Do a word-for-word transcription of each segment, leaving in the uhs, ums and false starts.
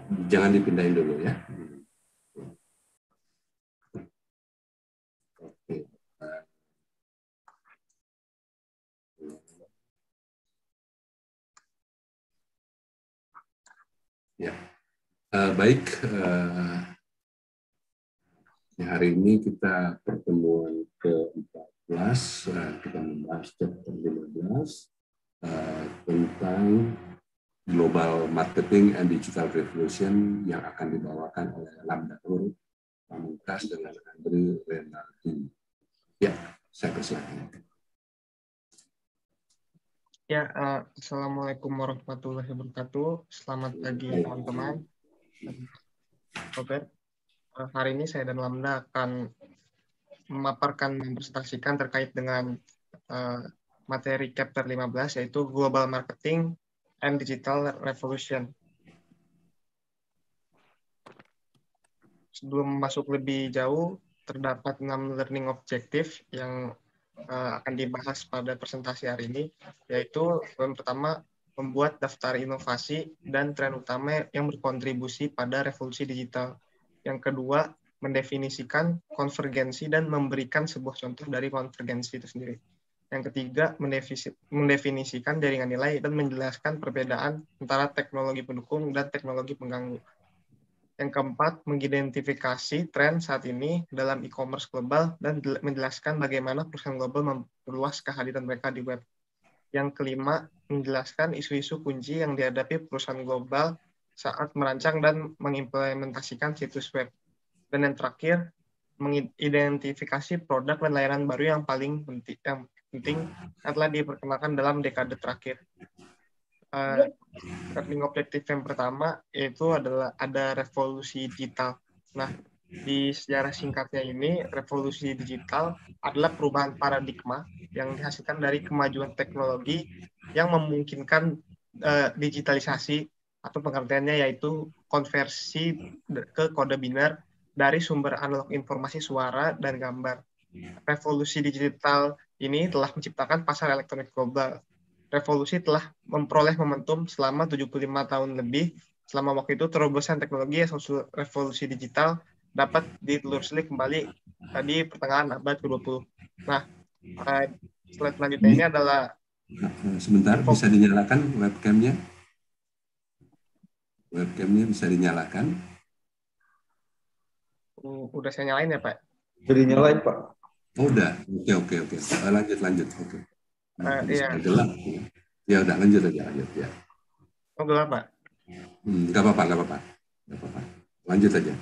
jangan dipindahin dulu ya. Oke. Ya, uh, baik. Uh, hari ini kita pertemuan ke empat belas, uh, kita membahas chapter lima belas uh, tentang Global Marketing and Digital Revolution yang akan dibawakan oleh Lambda Group, Pamungkas dengan Andri Renaldi. Ya, saya persilakan. Ya, uh, Assalamualaikum warahmatullahi wabarakatuh. Selamat pagi teman-teman. Oke, uh, hari ini saya dan Lambda akan memaparkan dan presentasikan terkait dengan uh, materi chapter lima belas, yaitu Global Marketing and Digital Revolution. Sebelum masuk lebih jauh, terdapat enam learning objective yang uh, akan dibahas pada presentasi hari ini, yaitu yang pertama, membuat daftar inovasi dan tren utama yang berkontribusi pada revolusi digital. Yang kedua, mendefinisikan konvergensi dan memberikan sebuah contoh dari konvergensi itu sendiri. Yang ketiga, mendefinisikan jaringan nilai dan menjelaskan perbedaan antara teknologi pendukung dan teknologi pengganggu. Yang keempat, mengidentifikasi tren saat ini dalam e-commerce global dan menjelaskan bagaimana perusahaan global memperluas kehadiran mereka di web. Yang kelima, menjelaskan isu-isu kunci yang dihadapi perusahaan global saat merancang dan mengimplementasikan situs web. Dan yang terakhir, mengidentifikasi produk dan layanan baru yang paling penting, yang penting yang telah diperkenalkan dalam dekade terakhir. Uh, learning objektif yang pertama yaitu adalah ada revolusi digital. Nah, di sejarah singkatnya ini, revolusi digital adalah perubahan paradigma yang dihasilkan dari kemajuan teknologi yang memungkinkan uh, digitalisasi atau pengertiannya yaitu konversi ke kode biner dari sumber analog informasi suara dan gambar. Revolusi digital ini telah menciptakan pasar elektronik global. Revolusi telah memperoleh momentum selama tujuh puluh lima tahun lebih. Selama waktu itu, terobosan teknologi atau revolusi digital dapat ditelusuri kembali di pertengahan abad ke dua puluh. Nah, slide selanjutnya ini adalah... Sebentar, bisa dinyalakan webcamnya? Webcamnya bisa dinyalakan? Udah saya nyalain ya, Pak? Udah dinyalain, Pak. Oh, udah. Oke, oke, oke. Lanjut, lanjut. Oke. Uh, iya. Gelap. Ya udah, lanjut aja, lanjut ya. Oh, gelap, Pak? Hmm, nggak apa-apa, nggak apa-apa. Nggak apa-apa. Lanjut aja.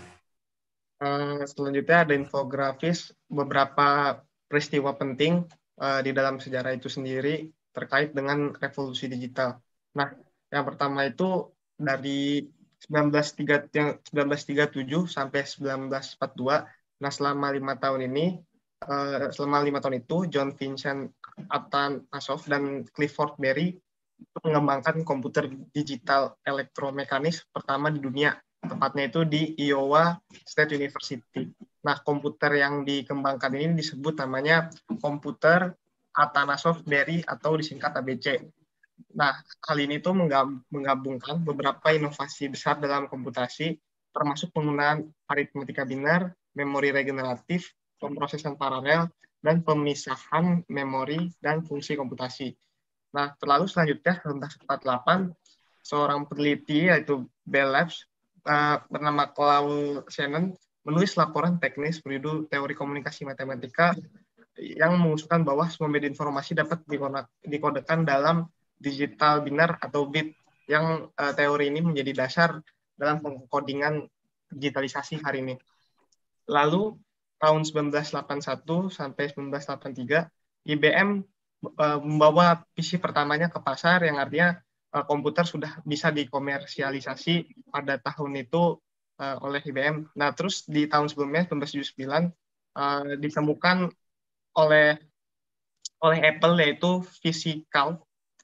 Uh, selanjutnya ada infografis beberapa peristiwa penting uh, di dalam sejarah itu sendiri terkait dengan revolusi digital. Nah, yang pertama itu dari sembilan belas tiga puluh tujuh sampai sembilan belas empat puluh dua. Nah, selama lima tahun ini, uh, selama lima tahun itu, John Vincent Atanasoff dan Clifford Berry mengembangkan komputer digital elektromekanis pertama di dunia. Tepatnya itu di Iowa State University. Nah, komputer yang dikembangkan ini disebut namanya komputer Atanasoff-Berry atau disingkat A B C. Nah, hal ini tuh menggabungkan beberapa inovasi besar dalam komputasi, termasuk penggunaan aritmatika biner, memori regeneratif, pemrosesan paralel, dan pemisahan memori dan fungsi komputasi. Nah, terlalu selanjutnya, tahun empat puluh delapan, seorang peneliti yaitu Bell Labs uh, bernama Claude Shannon menulis laporan teknis berjudul Teori Komunikasi Matematika yang mengusulkan bahwa semua media informasi dapat dikodekan dalam digital biner atau bit, yang uh, teori ini menjadi dasar dalam pengkodingan digitalisasi hari ini. Lalu, tahun seribu sembilan ratus delapan puluh satu sampai seribu sembilan ratus delapan puluh tiga, I B M uh, membawa P C pertamanya ke pasar, yang artinya uh, komputer sudah bisa dikomersialisasi pada tahun itu uh, oleh I B M. Nah, terus di tahun sebelumnya, seribu sembilan ratus tujuh puluh sembilan, uh, ditemukan oleh oleh Apple, yaitu Physical.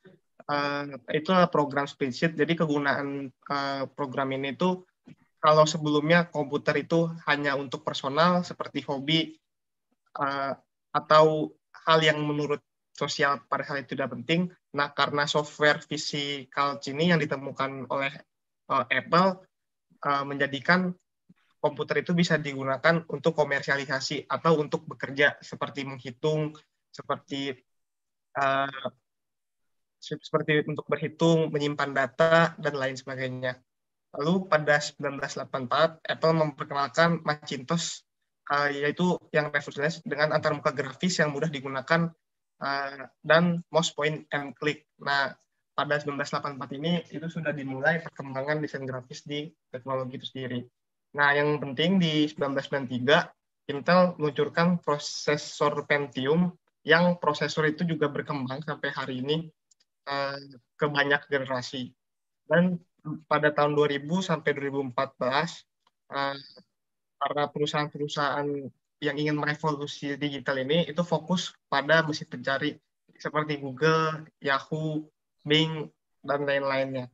Uh, itu adalah program spreadsheet. Jadi kegunaan uh, program ini itu, kalau sebelumnya komputer itu hanya untuk personal seperti hobi uh, atau hal yang menurut sosial pada hal itu tidak penting. Nah, karena software Physical ini yang ditemukan oleh uh, Apple, uh, menjadikan komputer itu bisa digunakan untuk komersialisasi atau untuk bekerja seperti menghitung, seperti uh, seperti untuk berhitung, menyimpan data dan lain sebagainya. Lalu pada seribu sembilan ratus delapan puluh empat Apple memperkenalkan Macintosh uh, yaitu yang revolusioner dengan antarmuka grafis yang mudah digunakan uh, dan mouse point and click. Nah, pada seribu sembilan ratus delapan puluh empat ini itu sudah dimulai perkembangan desain grafis di teknologi itu sendiri. Nah, yang penting di seribu sembilan ratus sembilan puluh tiga Intel meluncurkan prosesor Pentium yang prosesor itu juga berkembang sampai hari ini uh, ke banyak generasi. Dan pada tahun dua ribu sampai dua ribu empat belas uh, para perusahaan-perusahaan yang ingin merevolusi digital ini itu fokus pada mesin pencari seperti Google, Yahoo, Bing, dan lain-lainnya.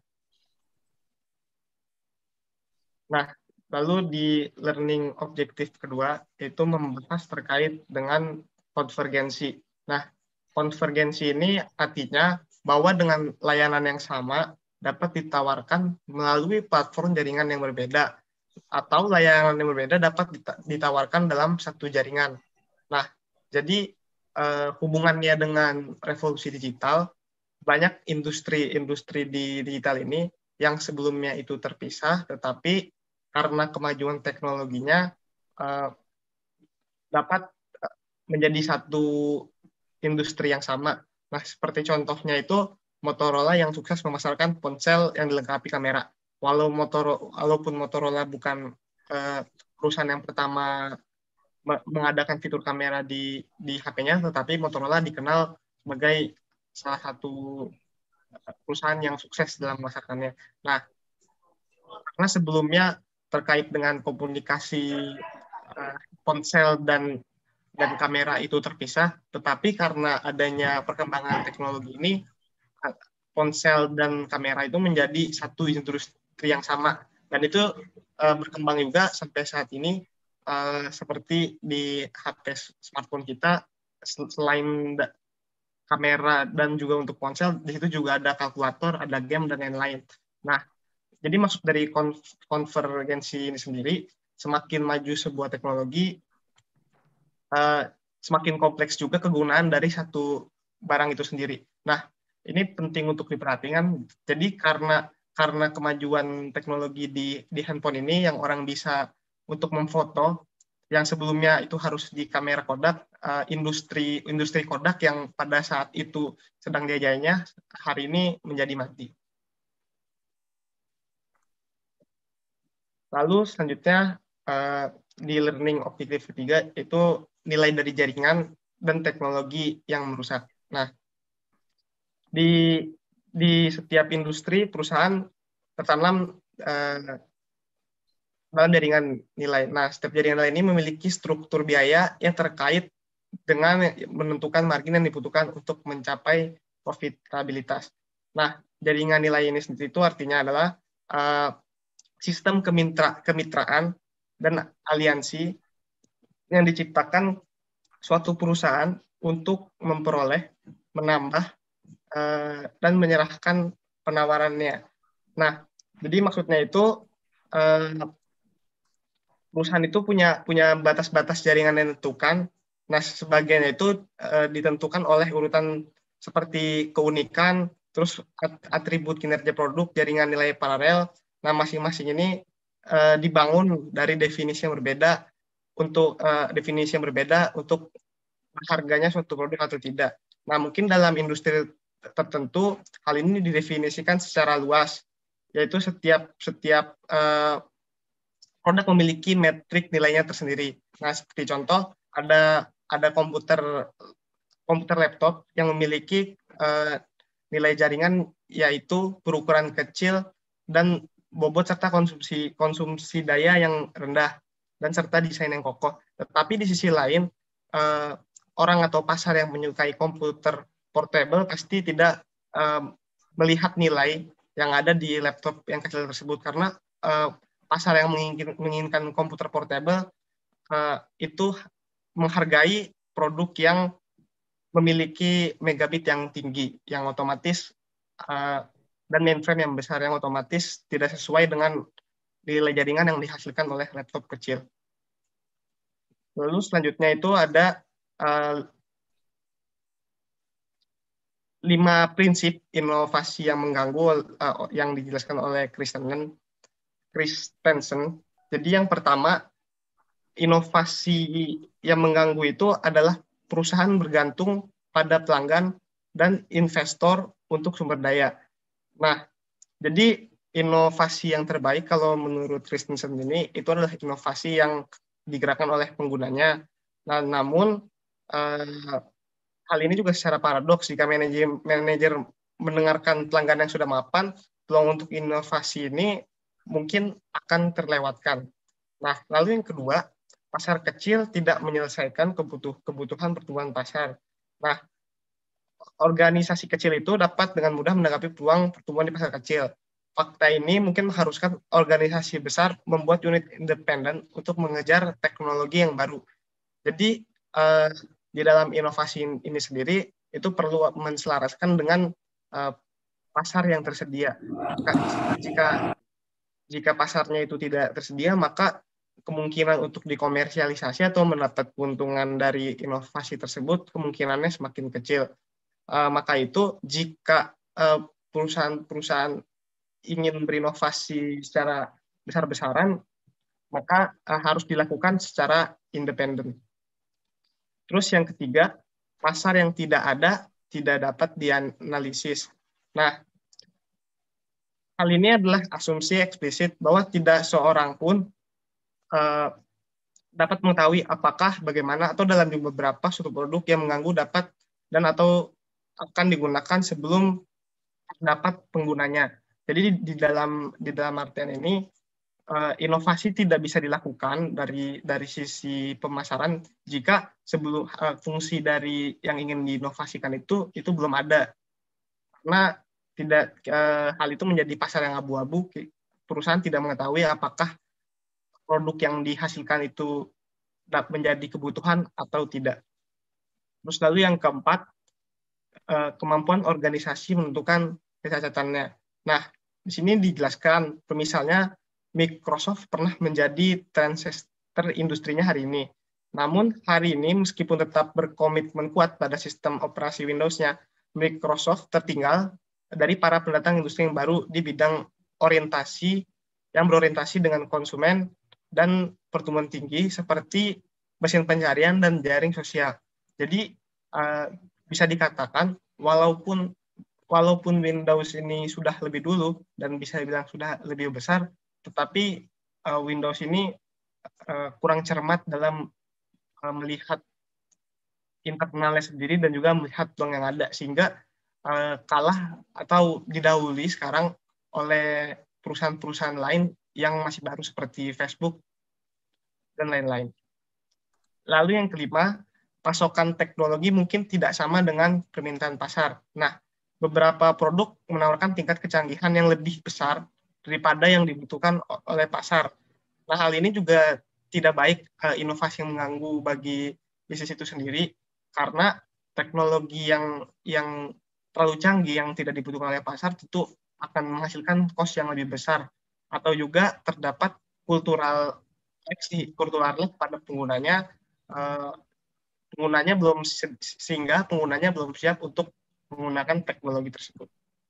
Nah, lalu di learning objektif kedua itu membahas terkait dengan konvergensi. Nah, konvergensi ini artinya bahwa dengan layanan yang sama dapat ditawarkan melalui platform jaringan yang berbeda atau layanan yang berbeda dapat ditawarkan dalam satu jaringan. Nah, jadi eh, hubungannya dengan revolusi digital, banyak industri-industri di digital ini yang sebelumnya itu terpisah, tetapi karena kemajuan teknologinya eh, dapat menjadi satu industri yang sama. Nah, seperti contohnya itu Motorola yang sukses memasarkan ponsel yang dilengkapi kamera. Walau Motorola, walaupun Motorola bukan uh, perusahaan yang pertama mengadakan fitur kamera di di H P-nya, tetapi Motorola dikenal sebagai salah satu perusahaan yang sukses dalam memasarkannya. Nah, karena sebelumnya terkait dengan komunikasi uh, ponsel dan dan kamera itu terpisah, tetapi karena adanya perkembangan teknologi ini, ponsel dan kamera itu menjadi satu industri yang sama. Dan itu uh, berkembang juga sampai saat ini, uh, seperti di H P smartphone kita, selain kamera dan juga untuk ponsel, di situ juga ada kalkulator, ada game, dan lain-lain. Nah, jadi maksud dari konvergensi ini sendiri, semakin maju sebuah teknologi, Uh, semakin kompleks juga kegunaan dari satu barang itu sendiri. Nah, ini penting untuk diperhatikan. Jadi karena karena kemajuan teknologi di di handphone ini yang orang bisa untuk memfoto yang sebelumnya itu harus di kamera Kodak, uh, industri industri Kodak yang pada saat itu sedang diajainya hari ini menjadi mati. Lalu selanjutnya uh, di learning objektif ketiga itu nilai dari jaringan dan teknologi yang merusak. Nah, di di setiap industri perusahaan tertanam eh, dalam jaringan nilai. Nah, setiap jaringan nilai ini memiliki struktur biaya yang terkait dengan menentukan margin yang dibutuhkan untuk mencapai profitabilitas. Nah, jaringan nilai ini sendiri itu artinya adalah uh, sistem kemitra, kemitraan dan aliansi yang diciptakan suatu perusahaan untuk memperoleh, menambah, uh, dan menyerahkan penawarannya. Nah, jadi maksudnya itu uh, perusahaan itu punya punya batas-batas jaringan yang ditentukan. Nah, sebagiannya itu uh, ditentukan oleh urutan seperti keunikan, terus atribut kinerja produk, jaringan nilai paralel. Nah, masing-masing ini uh, dibangun dari definisi yang berbeda untuk uh, definisi yang berbeda untuk harganya suatu produk atau tidak. Nah, mungkin dalam industri tertentu hal ini didefinisikan secara luas, yaitu setiap setiap uh, produk memiliki metrik nilainya tersendiri. Nah, seperti contoh ada ada komputer komputer laptop yang memiliki uh, nilai jaringan yaitu berukuran kecil dan bobot serta konsumsi konsumsi daya yang rendah dan serta desain yang kokoh. Tetapi di sisi lain uh, orang atau pasar yang menyukai komputer portable pasti tidak uh, melihat nilai yang ada di laptop yang kecil tersebut karena uh, pasar yang menginginkan, menginginkan komputer portable uh, itu menghargai produk yang memiliki megabit yang tinggi, yang otomatis uh, dan mainframe yang besar yang otomatis tidak sesuai dengan nilai jaringan yang dihasilkan oleh laptop kecil. Lalu selanjutnya itu ada uh, lima prinsip inovasi yang mengganggu uh, yang dijelaskan oleh Christensen. Christensen. Jadi yang pertama, inovasi yang mengganggu itu adalah perusahaan bergantung pada pelanggan dan investor untuk sumber daya. Nah, jadi inovasi yang terbaik kalau menurut Christensen ini itu adalah inovasi yang digerakkan oleh penggunanya. Nah, namun eh, hal ini juga secara paradoks jika manajer manajer mendengarkan pelanggan yang sudah mapan, peluang untuk inovasi ini mungkin akan terlewatkan. Nah, lalu yang kedua, pasar kecil tidak menyelesaikan kebutuh, kebutuhan pertumbuhan pasar. Nah, organisasi kecil itu dapat dengan mudah menanggapi peluang pertumbuhan di pasar kecil. Fakta ini mungkin mengharuskan organisasi besar membuat unit independen untuk mengejar teknologi yang baru. Jadi, eh, di dalam inovasi ini sendiri, itu perlu menselaraskan dengan eh, pasar yang tersedia. Jika, jika, jika pasarnya itu tidak tersedia, maka kemungkinan untuk dikomersialisasi atau mendapat keuntungan dari inovasi tersebut kemungkinannya semakin kecil. Uh, maka itu jika uh, perusahaan-perusahaan ingin berinovasi secara besar-besaran, maka uh, harus dilakukan secara independen. Terus yang ketiga, pasar yang tidak ada tidak dapat dianalisis. Nah, hal ini adalah asumsi eksplisit bahwa tidak seorang pun uh, dapat mengetahui apakah, bagaimana, atau dalam beberapa suatu produk yang mengganggu dapat dan atau akan digunakan sebelum dapat penggunanya. Jadi di, di dalam di dalam artian ini uh, inovasi tidak bisa dilakukan dari dari sisi pemasaran jika sebelum uh, fungsi dari yang ingin diinovasikan itu itu belum ada. Karena tidak uh, hal itu menjadi pasar yang abu-abu, perusahaan tidak mengetahui apakah produk yang dihasilkan itu dapat menjadi kebutuhan atau tidak. Terus lalu yang keempat, kemampuan organisasi menentukan kecacatannya. Nah, di sini dijelaskan, misalnya Microsoft pernah menjadi transistor industrinya hari ini. Namun hari ini meskipun tetap berkomitmen kuat pada sistem operasi Windows-nya, Microsoft tertinggal dari para pendatang industri yang baru di bidang orientasi yang berorientasi dengan konsumen dan pertumbuhan tinggi seperti mesin pencarian dan jaring sosial. Jadi uh, bisa dikatakan walaupun walaupun Windows ini sudah lebih dulu dan bisa dibilang sudah lebih besar, tetapi uh, Windows ini uh, kurang cermat dalam uh, melihat internalnya sendiri dan juga melihat peluang yang ada, sehingga uh, kalah atau didahului sekarang oleh perusahaan-perusahaan lain yang masih baru seperti Facebook dan lain-lain. Lalu yang kelima, pasokan teknologi mungkin tidak sama dengan permintaan pasar. Nah, beberapa produk menawarkan tingkat kecanggihan yang lebih besar daripada yang dibutuhkan oleh pasar. Nah, hal ini juga tidak baik, inovasi yang mengganggu bagi bisnis itu sendiri, karena teknologi yang yang terlalu canggih yang tidak dibutuhkan oleh pasar tentu akan menghasilkan cost yang lebih besar, atau juga terdapat kultural aksi kulturalnya pada penggunanya, eh, penggunanya belum sehingga penggunanya belum siap untuk menggunakan teknologi tersebut.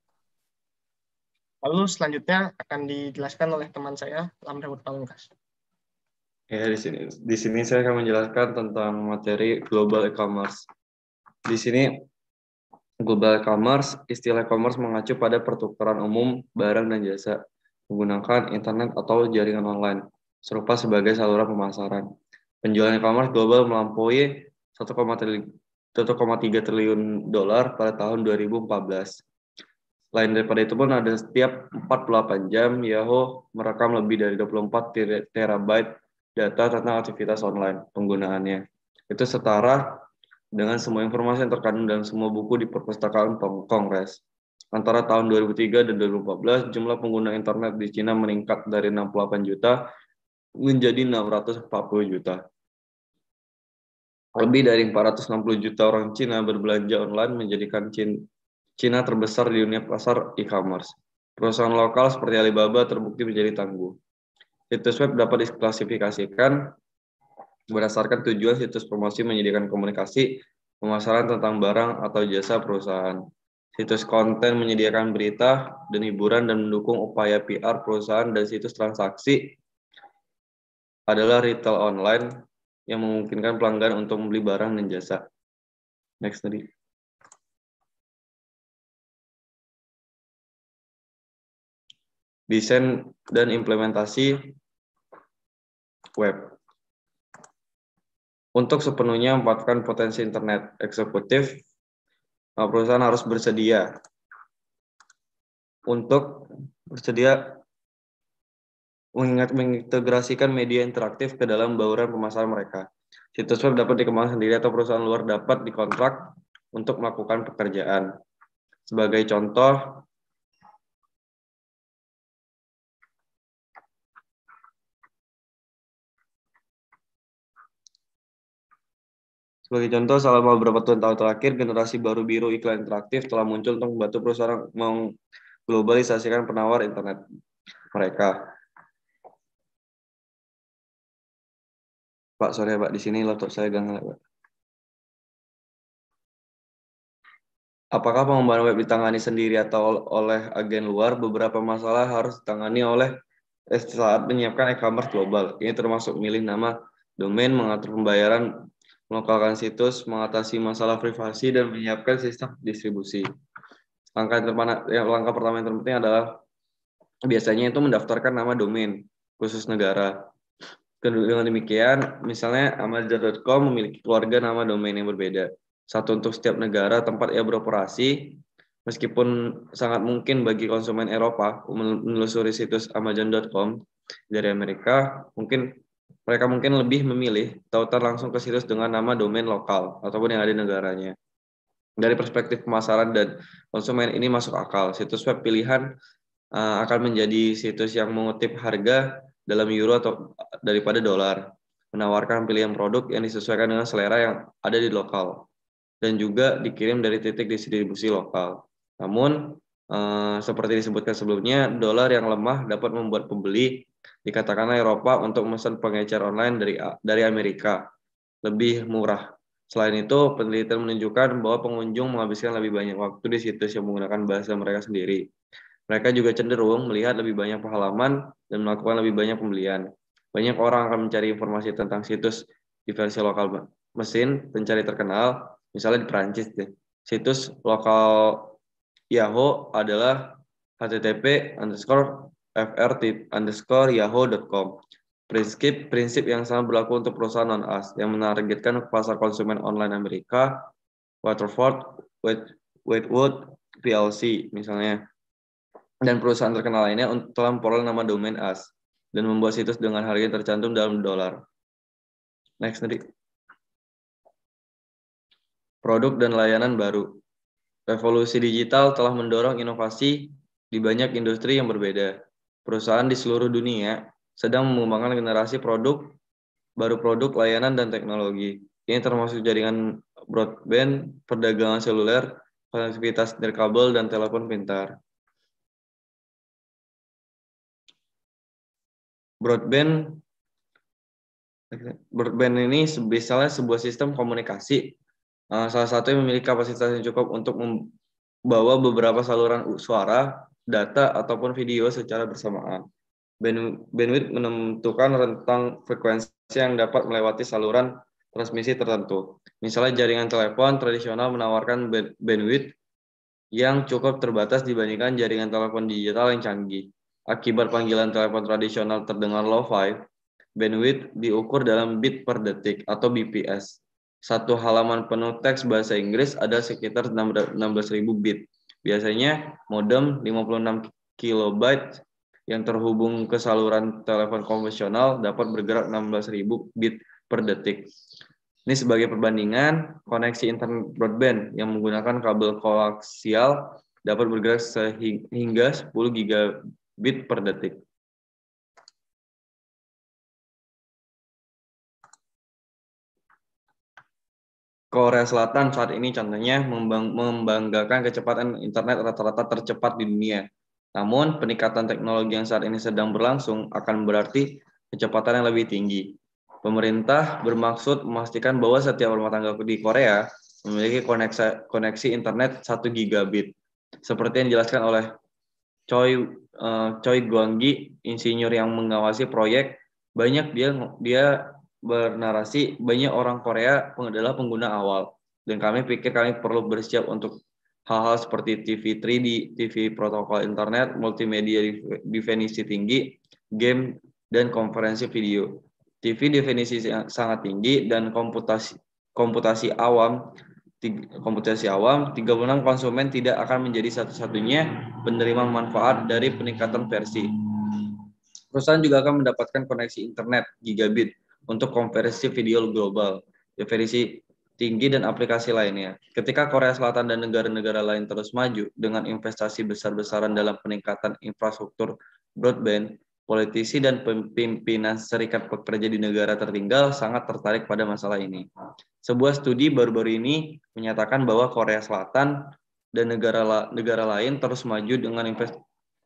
Lalu selanjutnya akan dijelaskan oleh teman saya, Lamda Pamungkas. Ya, di sini di sini saya akan menjelaskan tentang materi global e-commerce. Di sini global e-commerce, istilah e-commerce mengacu pada pertukaran umum barang dan jasa menggunakan internet atau jaringan online, serupa sebagai saluran pemasaran. Penjualan e-commerce global melampaui satu koma tiga triliun dolar pada tahun dua ribu empat belas. Selain daripada itu pun ada setiap empat puluh delapan jam Yahoo merekam lebih dari dua puluh empat terabyte data tentang aktivitas online penggunaannya. Itu setara dengan semua informasi yang terkandung dalam semua buku di perpustakaan Kongres. Antara tahun dua ribu tiga dan dua ribu empat belas, jumlah pengguna internet di Cina meningkat dari enam puluh delapan juta menjadi enam ratus empat puluh juta. Lebih dari empat ratus enam puluh juta orang Cina berbelanja online menjadikan Cina terbesar di dunia pasar e-commerce. Perusahaan lokal seperti Alibaba terbukti menjadi tangguh. Situs web dapat diklasifikasikan berdasarkan tujuan situs promosi menyediakan komunikasi, pemasaran tentang barang atau jasa perusahaan. Situs konten menyediakan berita dan hiburan dan mendukung upaya P R perusahaan, dan situs transaksi adalah retail online yang memungkinkan pelanggan untuk membeli barang dan jasa. Next tadi. Desain dan implementasi web. Untuk sepenuhnya memanfaatkan potensi internet eksekutif, perusahaan harus bersedia untuk bersedia mengingat mengintegrasikan media interaktif ke dalam bauran pemasaran mereka. Situs web dapat dikembangkan sendiri atau perusahaan luar dapat dikontrak untuk melakukan pekerjaan. Sebagai contoh, Sebagai contoh, selama beberapa tahun terakhir, generasi baru biru iklan interaktif telah muncul untuk membantu perusahaan mengglobalisasikan penawar internet mereka. Pak, sorry Pak, di sini laptop saya ganggu, Pak. Apakah pengembangan web ditangani sendiri atau oleh agen luar? Beberapa masalah harus ditangani oleh saat menyiapkan e-commerce global. Ini termasuk memilih nama domain, mengatur pembayaran, melokalkan situs, mengatasi masalah privasi, dan menyiapkan sistem distribusi. Langkah, yang, langkah pertama yang terpenting adalah biasanya itu mendaftarkan nama domain khusus negara. Dengan demikian, misalnya Amazon dot com memiliki keluarga nama domain yang berbeda. Satu untuk setiap negara tempat ia beroperasi. Meskipun sangat mungkin bagi konsumen Eropa menelusuri situs Amazon dot com dari Amerika, mungkin mereka mungkin lebih memilih tautan langsung ke situs dengan nama domain lokal ataupun yang ada di negaranya. Dari perspektif pemasaran dan konsumen ini masuk akal. Situs web pilihan uh, akan menjadi situs yang mengutip harga dalam euro atau daripada dolar, menawarkan pilihan produk yang disesuaikan dengan selera yang ada di lokal, dan juga dikirim dari titik distribusi lokal. Namun, uh, seperti disebutkan sebelumnya, dolar yang lemah dapat membuat pembeli dikatakanlah Eropa untuk memesan pengecer online dari dari Amerika lebih murah. Selain itu, penelitian menunjukkan bahwa pengunjung menghabiskan lebih banyak waktu di situs yang menggunakan bahasa mereka sendiri. Mereka juga cenderung melihat lebih banyak halaman dan melakukan lebih banyak pembelian. Banyak orang akan mencari informasi tentang situs di versi lokal mesin pencari terkenal, misalnya di Perancis deh. Situs lokal Yahoo adalah http underscore fr underscore yahoo dot com. Prinsip prinsip yang sama berlaku untuk perusahaan non-A S yang menargetkan pasar konsumen online Amerika, Waterford, Wedgwood P L C misalnya, dan perusahaan terkenal lainnya telah memperoleh nama domain A S dan membuat situs dengan harga yang tercantum dalam dolar. Next nanti. Produk dan layanan baru. Revolusi digital telah mendorong inovasi di banyak industri yang berbeda. Perusahaan di seluruh dunia sedang mengembangkan generasi produk, baru produk, layanan, dan teknologi. Ini termasuk jaringan broadband, perdagangan seluler, konektivitas nirkabel, dan telepon pintar. Broadband, broadband ini misalnya sebuah sistem komunikasi, salah satu yang memiliki kapasitas yang cukup untuk membawa beberapa saluran suara, data, ataupun video secara bersamaan. Bandwidth menentukan rentang frekuensi yang dapat melewati saluran transmisi tertentu. Misalnya jaringan telepon tradisional menawarkan bandwidth yang cukup terbatas dibandingkan jaringan telepon digital yang canggih. Akibat panggilan telepon tradisional terdengar low-fi, bandwidth diukur dalam bit per detik atau B P S. Satu halaman penuh teks bahasa Inggris ada sekitar enam belas ribu bit. Biasanya modem lima puluh enam kilobyte yang terhubung ke saluran telepon konvensional dapat bergerak enam belas ribu bit per detik. Ini sebagai perbandingan, koneksi internet broadband yang menggunakan kabel koaksial dapat bergerak sehingga sepuluh gigabit per detik. Korea Selatan saat ini contohnya membanggakan kecepatan internet rata-rata tercepat di dunia. Namun, peningkatan teknologi yang saat ini sedang berlangsung akan berarti kecepatan yang lebih tinggi. Pemerintah bermaksud memastikan bahwa setiap rumah tangga di Korea memiliki koneksi, koneksi internet satu gigabit. Seperti yang dijelaskan oleh Choi, uh, Choi Guanggi, insinyur yang mengawasi proyek, banyak dia dia bernarasi banyak orang Korea adalah pengguna awal. Dan kami pikir kami perlu bersiap untuk hal-hal seperti T V tiga D, T V protokol internet, multimedia definisi tinggi, game, dan konferensi video. T V definisi sangat tinggi dan komputasi komputasi awam komputasi awam, tiga puluh enam konsumen tidak akan menjadi satu-satunya penerima manfaat dari peningkatan versi. Perusahaan juga akan mendapatkan koneksi internet gigabit untuk konversi video global, definisi tinggi dan aplikasi lainnya. Ketika Korea Selatan dan negara-negara lain terus maju dengan investasi besar-besaran dalam peningkatan infrastruktur broadband, politisi dan pimpinan serikat pekerja di negara tertinggal sangat tertarik pada masalah ini. Sebuah studi baru-baru ini menyatakan bahwa Korea Selatan dan negara negara lain terus maju dengan investasi.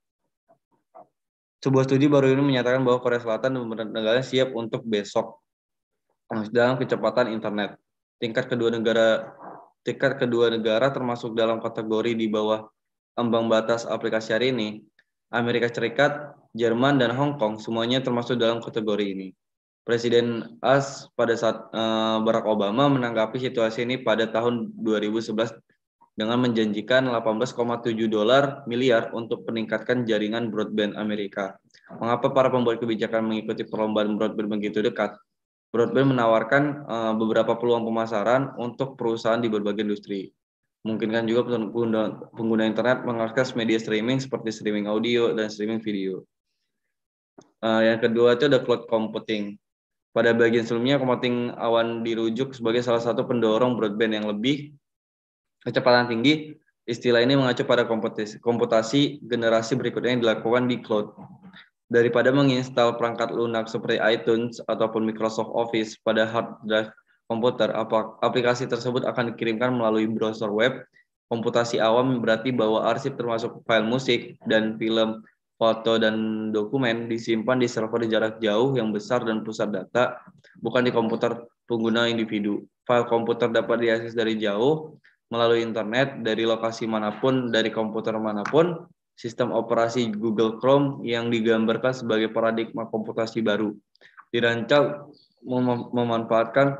Sebuah studi baru ini menyatakan bahwa Korea Selatan dan negara siap untuk besok dalam kecepatan internet. Tingkat kedua negara tingkat kedua negara termasuk dalam kategori di bawah ambang batas aplikasi hari ini. Amerika Serikat, Jerman, dan Hong Kong semuanya termasuk dalam kategori ini. Presiden A S pada saat uh, Barack Obama menanggapi situasi ini pada tahun dua ribu sebelas dengan menjanjikan delapan belas koma tujuh dolar miliar untuk meningkatkan jaringan broadband Amerika. Mengapa para pembuat kebijakan mengikuti perlombaan broadband begitu dekat? Broadband menawarkan uh, beberapa peluang pemasaran untuk perusahaan di berbagai industri. Memungkinkan juga pengguna, pengguna internet mengakses media streaming seperti streaming audio dan streaming video. Uh, yang kedua itu ada cloud computing. Pada bagian sebelumnya, computing awan dirujuk sebagai salah satu pendorong broadband yang lebih kecepatan tinggi. Istilah ini mengacu pada komputasi, komputasi generasi berikutnya yang dilakukan di cloud. Daripada menginstal perangkat lunak seperti iTunes ataupun Microsoft Office pada hard drive komputer, aplikasi tersebut akan dikirimkan melalui browser web. Komputasi awam berarti bahwa arsip termasuk file musik dan film, foto, dan dokumen disimpan di server di jarak jauh yang besar dan pusat data, bukan di komputer pengguna individu. File komputer dapat diakses dari jauh, melalui internet, dari lokasi manapun, dari komputer manapun. Sistem operasi Google Chrome yang digambarkan sebagai paradigma komputasi baru dirancang mem memanfaatkan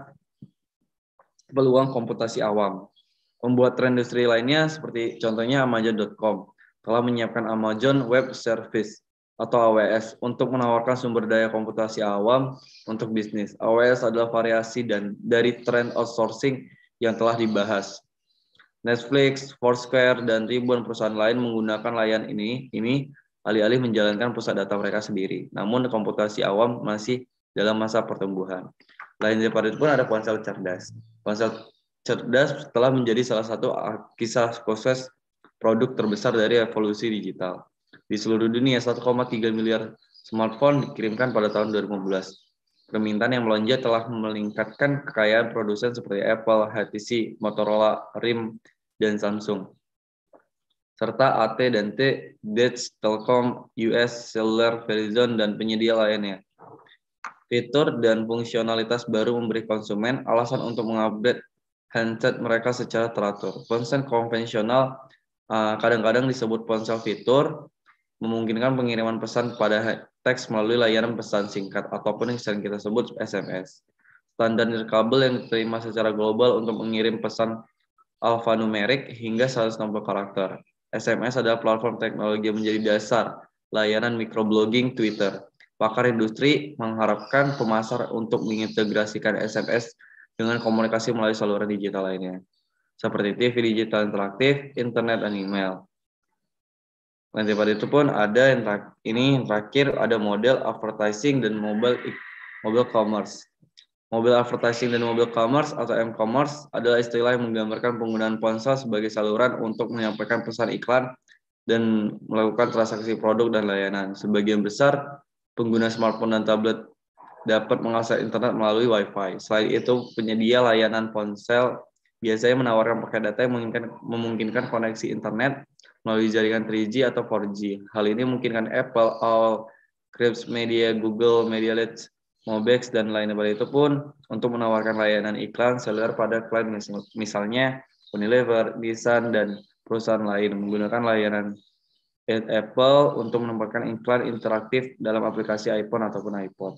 peluang komputasi awam. Pembuat tren industri lainnya seperti contohnya Amazon dot com telah menyiapkan Amazon Web Service atau A W S untuk menawarkan sumber daya komputasi awam untuk bisnis. A W S adalah variasi dan dari tren outsourcing yang telah dibahas. Netflix, Foursquare, dan ribuan perusahaan lain menggunakan layanan ini, ini alih-alih menjalankan pusat data mereka sendiri. Namun komputasi awam masih dalam masa pertumbuhan. Lain daripada itu pun ada ponsel cerdas. Ponsel cerdas telah menjadi salah satu kisah sukses produk terbesar dari evolusi digital. Di seluruh dunia, satu koma tiga miliar smartphone dikirimkan pada tahun dua ribu lima belas. Permintaan yang melonjak telah meningkatkan kekayaan produsen seperti Apple, H T C, Motorola, R I M, dan Samsung, serta A T dan T, Deutsche Telekom, U S Cellular, Verizon, dan penyedia lainnya. Fitur dan fungsionalitas baru memberi konsumen alasan untuk mengupdate handset mereka secara teratur. Ponsel konvensional kadang-kadang disebut ponsel fitur, memungkinkan pengiriman pesan pada teks melalui layanan pesan singkat ataupun yang sering kita sebut S M S. Standar nirkabel yang diterima secara global untuk mengirim pesan alfanumerik hingga seratus enam puluh karakter. S M S adalah platform teknologi yang menjadi dasar layanan microblogging Twitter. Pakar industri mengharapkan pemasar untuk mengintegrasikan S M S dengan komunikasi melalui saluran digital lainnya, seperti T V digital interaktif, internet, dan email. Nanti pada itu pun ada yang ini yang terakhir ada model advertising dan mobile mobile commerce. Mobile advertising dan mobile commerce atau m-commerce adalah istilah yang menggambarkan penggunaan ponsel sebagai saluran untuk menyampaikan pesan iklan dan melakukan transaksi produk dan layanan. Sebagian besar pengguna smartphone dan tablet dapat mengakses internet melalui Wi-Fi. Selain itu, penyedia layanan ponsel biasanya menawarkan paket data yang memungkinkan, memungkinkan koneksi internet melalui jaringan tiga G atau empat G. Hal ini memungkinkan Apple, All, Scripps Media, Google, Medialet, Mobex, dan lainnya pada itu pun untuk menawarkan layanan iklan seluler pada klien, misalnya Unilever, Nissan, dan perusahaan lain menggunakan layanan Apple untuk menempatkan iklan interaktif dalam aplikasi iPhone ataupun iPod.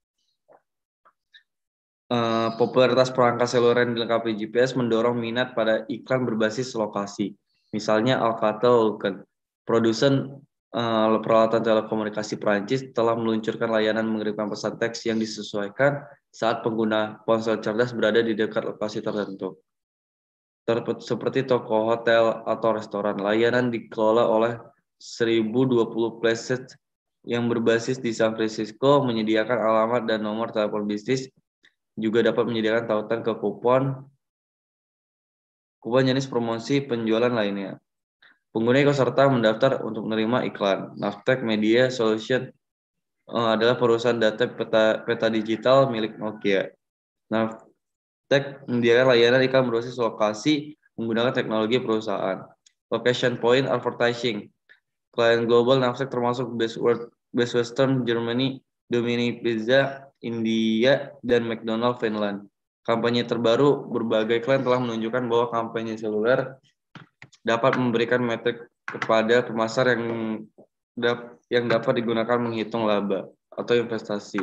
Uh, popularitas perangkat seluler yang dilengkapi G P S mendorong minat pada iklan berbasis lokasi. Misalnya Alcatel, produsen uh, peralatan telekomunikasi Prancis, telah meluncurkan layanan mengirimkan pesan teks yang disesuaikan saat pengguna ponsel cerdas berada di dekat lokasi tertentu. Ter- seperti toko, hotel, atau restoran. Layanan dikelola oleh seribu dua puluh places yang berbasis di San Francisco, menyediakan alamat dan nomor telepon bisnis, juga dapat menyediakan tautan ke kupon, kupon jenis promosi penjualan lainnya. Pengguna ikut serta mendaftar untuk menerima iklan. Navteq Media Solution uh, adalah perusahaan data peta, peta digital milik Nokia. Navteq menyediakan layanan iklan berbasis lokasi menggunakan teknologi perusahaan. Location Point Advertising. Klien global Navteq termasuk Best, World, Best Western, Germany, Dominic Pizza, India, dan McDonald Finland. Kampanye terbaru, berbagai klien telah menunjukkan bahwa kampanye seluler dapat memberikan metrik kepada pemasar yang dap, yang dapat digunakan menghitung laba atau investasi.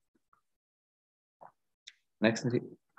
Next.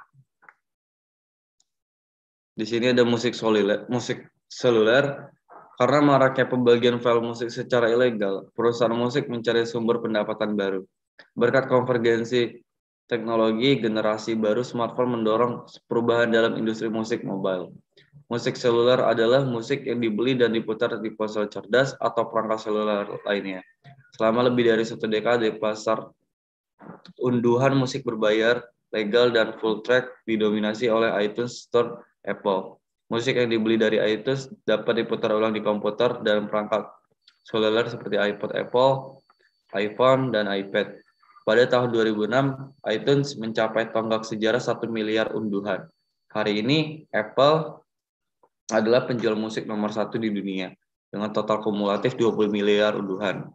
Di sini ada musik seluler, musik seluler. Karena maraknya pembagian file musik secara ilegal, perusahaan musik mencari sumber pendapatan baru. Berkat konvergensi teknologi, generasi baru smartphone mendorong perubahan dalam industri musik mobile. Musik seluler adalah musik yang dibeli dan diputar di ponsel cerdas atau perangkat seluler lainnya. Selama lebih dari satu dekade, pasar unduhan musik berbayar, legal, dan full track didominasi oleh iTunes Store Apple. Musik yang dibeli dari iTunes dapat diputar ulang di komputer dan perangkat seluler seperti iPod Apple, iPhone, dan iPad. Pada tahun dua ribu enam, iTunes mencapai tonggak sejarah satu miliar unduhan. Hari ini, Apple adalah penjual musik nomor satu di dunia, dengan total kumulatif dua puluh miliar unduhan.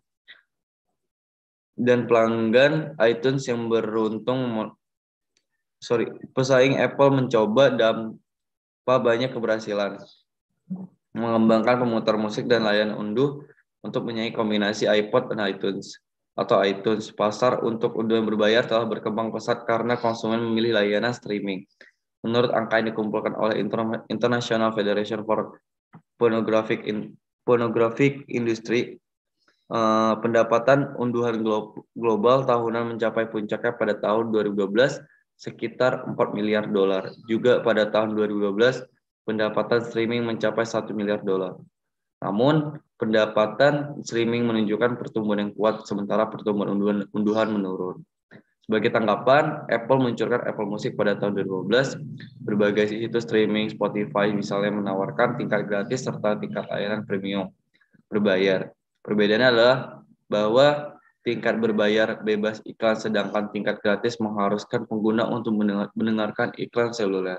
Dan pelanggan iTunes yang beruntung, sorry, pesaing Apple mencoba tanpa banyak keberhasilan mengembangkan pemutar musik dan layanan unduh untuk menyaingi kombinasi iPod dan iTunes atau iTunes. Pasar untuk unduhan berbayar telah berkembang pesat karena konsumen memilih layanan streaming. Menurut angka yang dikumpulkan oleh International Federation for Pornographic, in, Pornographic Industry, eh, pendapatan unduhan glo global tahunan mencapai puncaknya pada tahun dua ribu dua belas sekitar empat miliar dolar. Juga pada tahun dua ribu dua belas pendapatan streaming mencapai satu miliar dolar. Namun, pendapatan streaming menunjukkan pertumbuhan yang kuat sementara pertumbuhan unduhan, unduhan menurun. Sebagai tanggapan, Apple meluncurkan Apple Music pada tahun dua ribu dua belas. Berbagai situs streaming Spotify misalnya menawarkan tingkat gratis serta tingkat layanan premium berbayar. Perbedaannya adalah bahwa tingkat berbayar bebas iklan sedangkan tingkat gratis mengharuskan pengguna untuk mendengar, mendengarkan iklan seluler.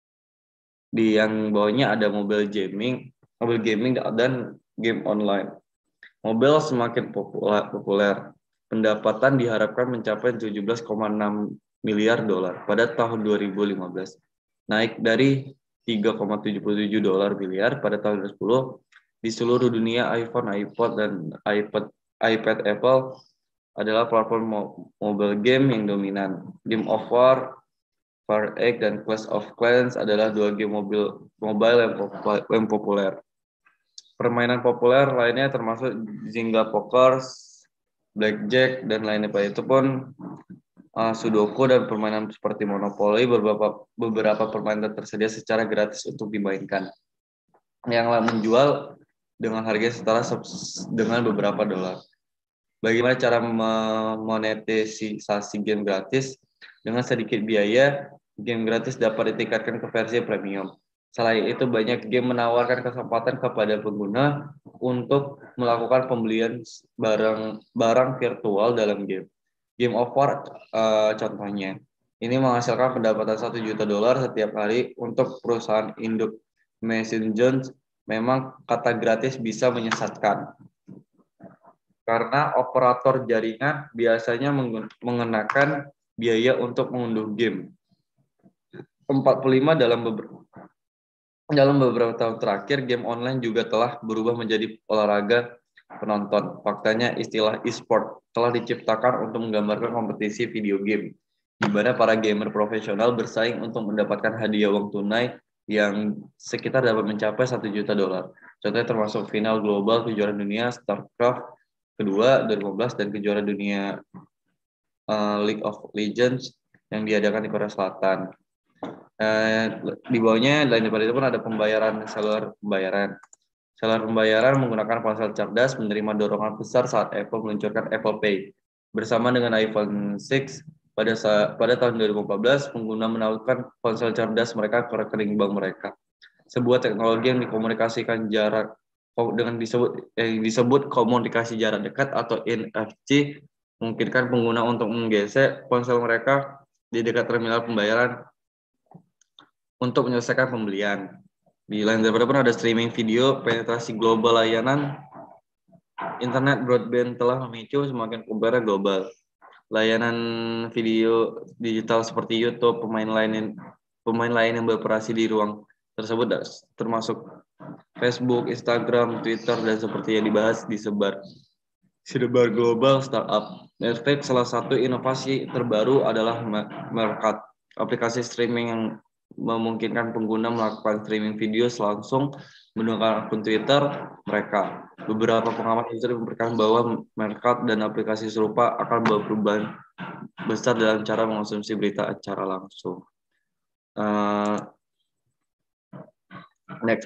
Di yang bawahnya ada mobile gaming, mobile gaming dan game online. Mobile semakin populer. Pendapatan diharapkan mencapai tujuh belas koma enam miliar dolar pada tahun dua ribu lima belas, naik dari tiga koma tujuh tujuh dolar miliar pada tahun dua ribu sepuluh. Di seluruh dunia, iPhone, iPod, dan iPad, iPad Apple adalah platform mobile game yang dominan. Game of War, Far Egg, dan Clash of Clans adalah dua game mobile, mobile yang, popul- yang populer. Permainan populer lainnya termasuk Zynga Poker, Blackjack, dan lainnya. Pada itu pun uh, Sudoku dan permainan seperti Monopoly, beberapa, beberapa permainan tersedia secara gratis untuk dimainkan. Yang menjual dengan harga setara dengan beberapa dolar. Bagaimana cara memonetisasi game gratis? Dengan sedikit biaya, game gratis dapat ditingkatkan ke versi premium. Selain itu, banyak game menawarkan kesempatan kepada pengguna untuk melakukan pembelian barang barang virtual dalam game. Game of War uh, contohnya. Ini menghasilkan pendapatan satu juta dolar setiap hari untuk perusahaan induk Mason Jones memang kata gratis bisa menyesatkan. Karena operator jaringan biasanya mengenakan biaya untuk mengunduh game. empat puluh lima dalam beberapa dalam beberapa tahun terakhir, game online juga telah berubah menjadi olahraga penonton. Faktanya istilah e-sport telah diciptakan untuk menggambarkan kompetisi video game, di mana para gamer profesional bersaing untuk mendapatkan hadiah uang tunai yang sekitar dapat mencapai satu juta dolar. Contohnya termasuk final global kejuaraan dunia StarCraft kedua dua ribu lima belas dan kejuaraan dunia uh, League of Legends yang diadakan di Korea Selatan. Uh, di bawahnya lain daripada itu pun ada pembayaran seluler pembayaran. Seluler pembayaran menggunakan ponsel cerdas menerima dorongan besar saat Apple meluncurkan Apple Pay. Bersama dengan iPhone enam pada saat, pada tahun dua ribu empat belas, pengguna menawarkan ponsel cerdas mereka ke rekening bank mereka. Sebuah teknologi yang dikomunikasikan jarak dengan disebut eh, disebut komunikasi jarak dekat atau N F C memungkinkan pengguna untuk menggesek ponsel mereka di dekat terminal pembayaran untuk menyelesaikan pembelian. Di lain daripada pun ada streaming video, penetrasi global layanan internet broadband telah memicu semakin populer global. Layanan video digital seperti YouTube, pemain lain pemain lain yang beroperasi di ruang tersebut termasuk Facebook, Instagram, Twitter, dan seperti yang dibahas di sebar sebar global startup. Netflix salah satu inovasi terbaru adalah Meerkat, aplikasi streaming yang memungkinkan pengguna melakukan streaming video langsung menggunakan akun Twitter mereka. Beberapa pengamat industri memperkirakan bahwa Meerkat dan aplikasi serupa akan membawa perubahan besar dalam cara mengonsumsi berita acara langsung. Uh, next,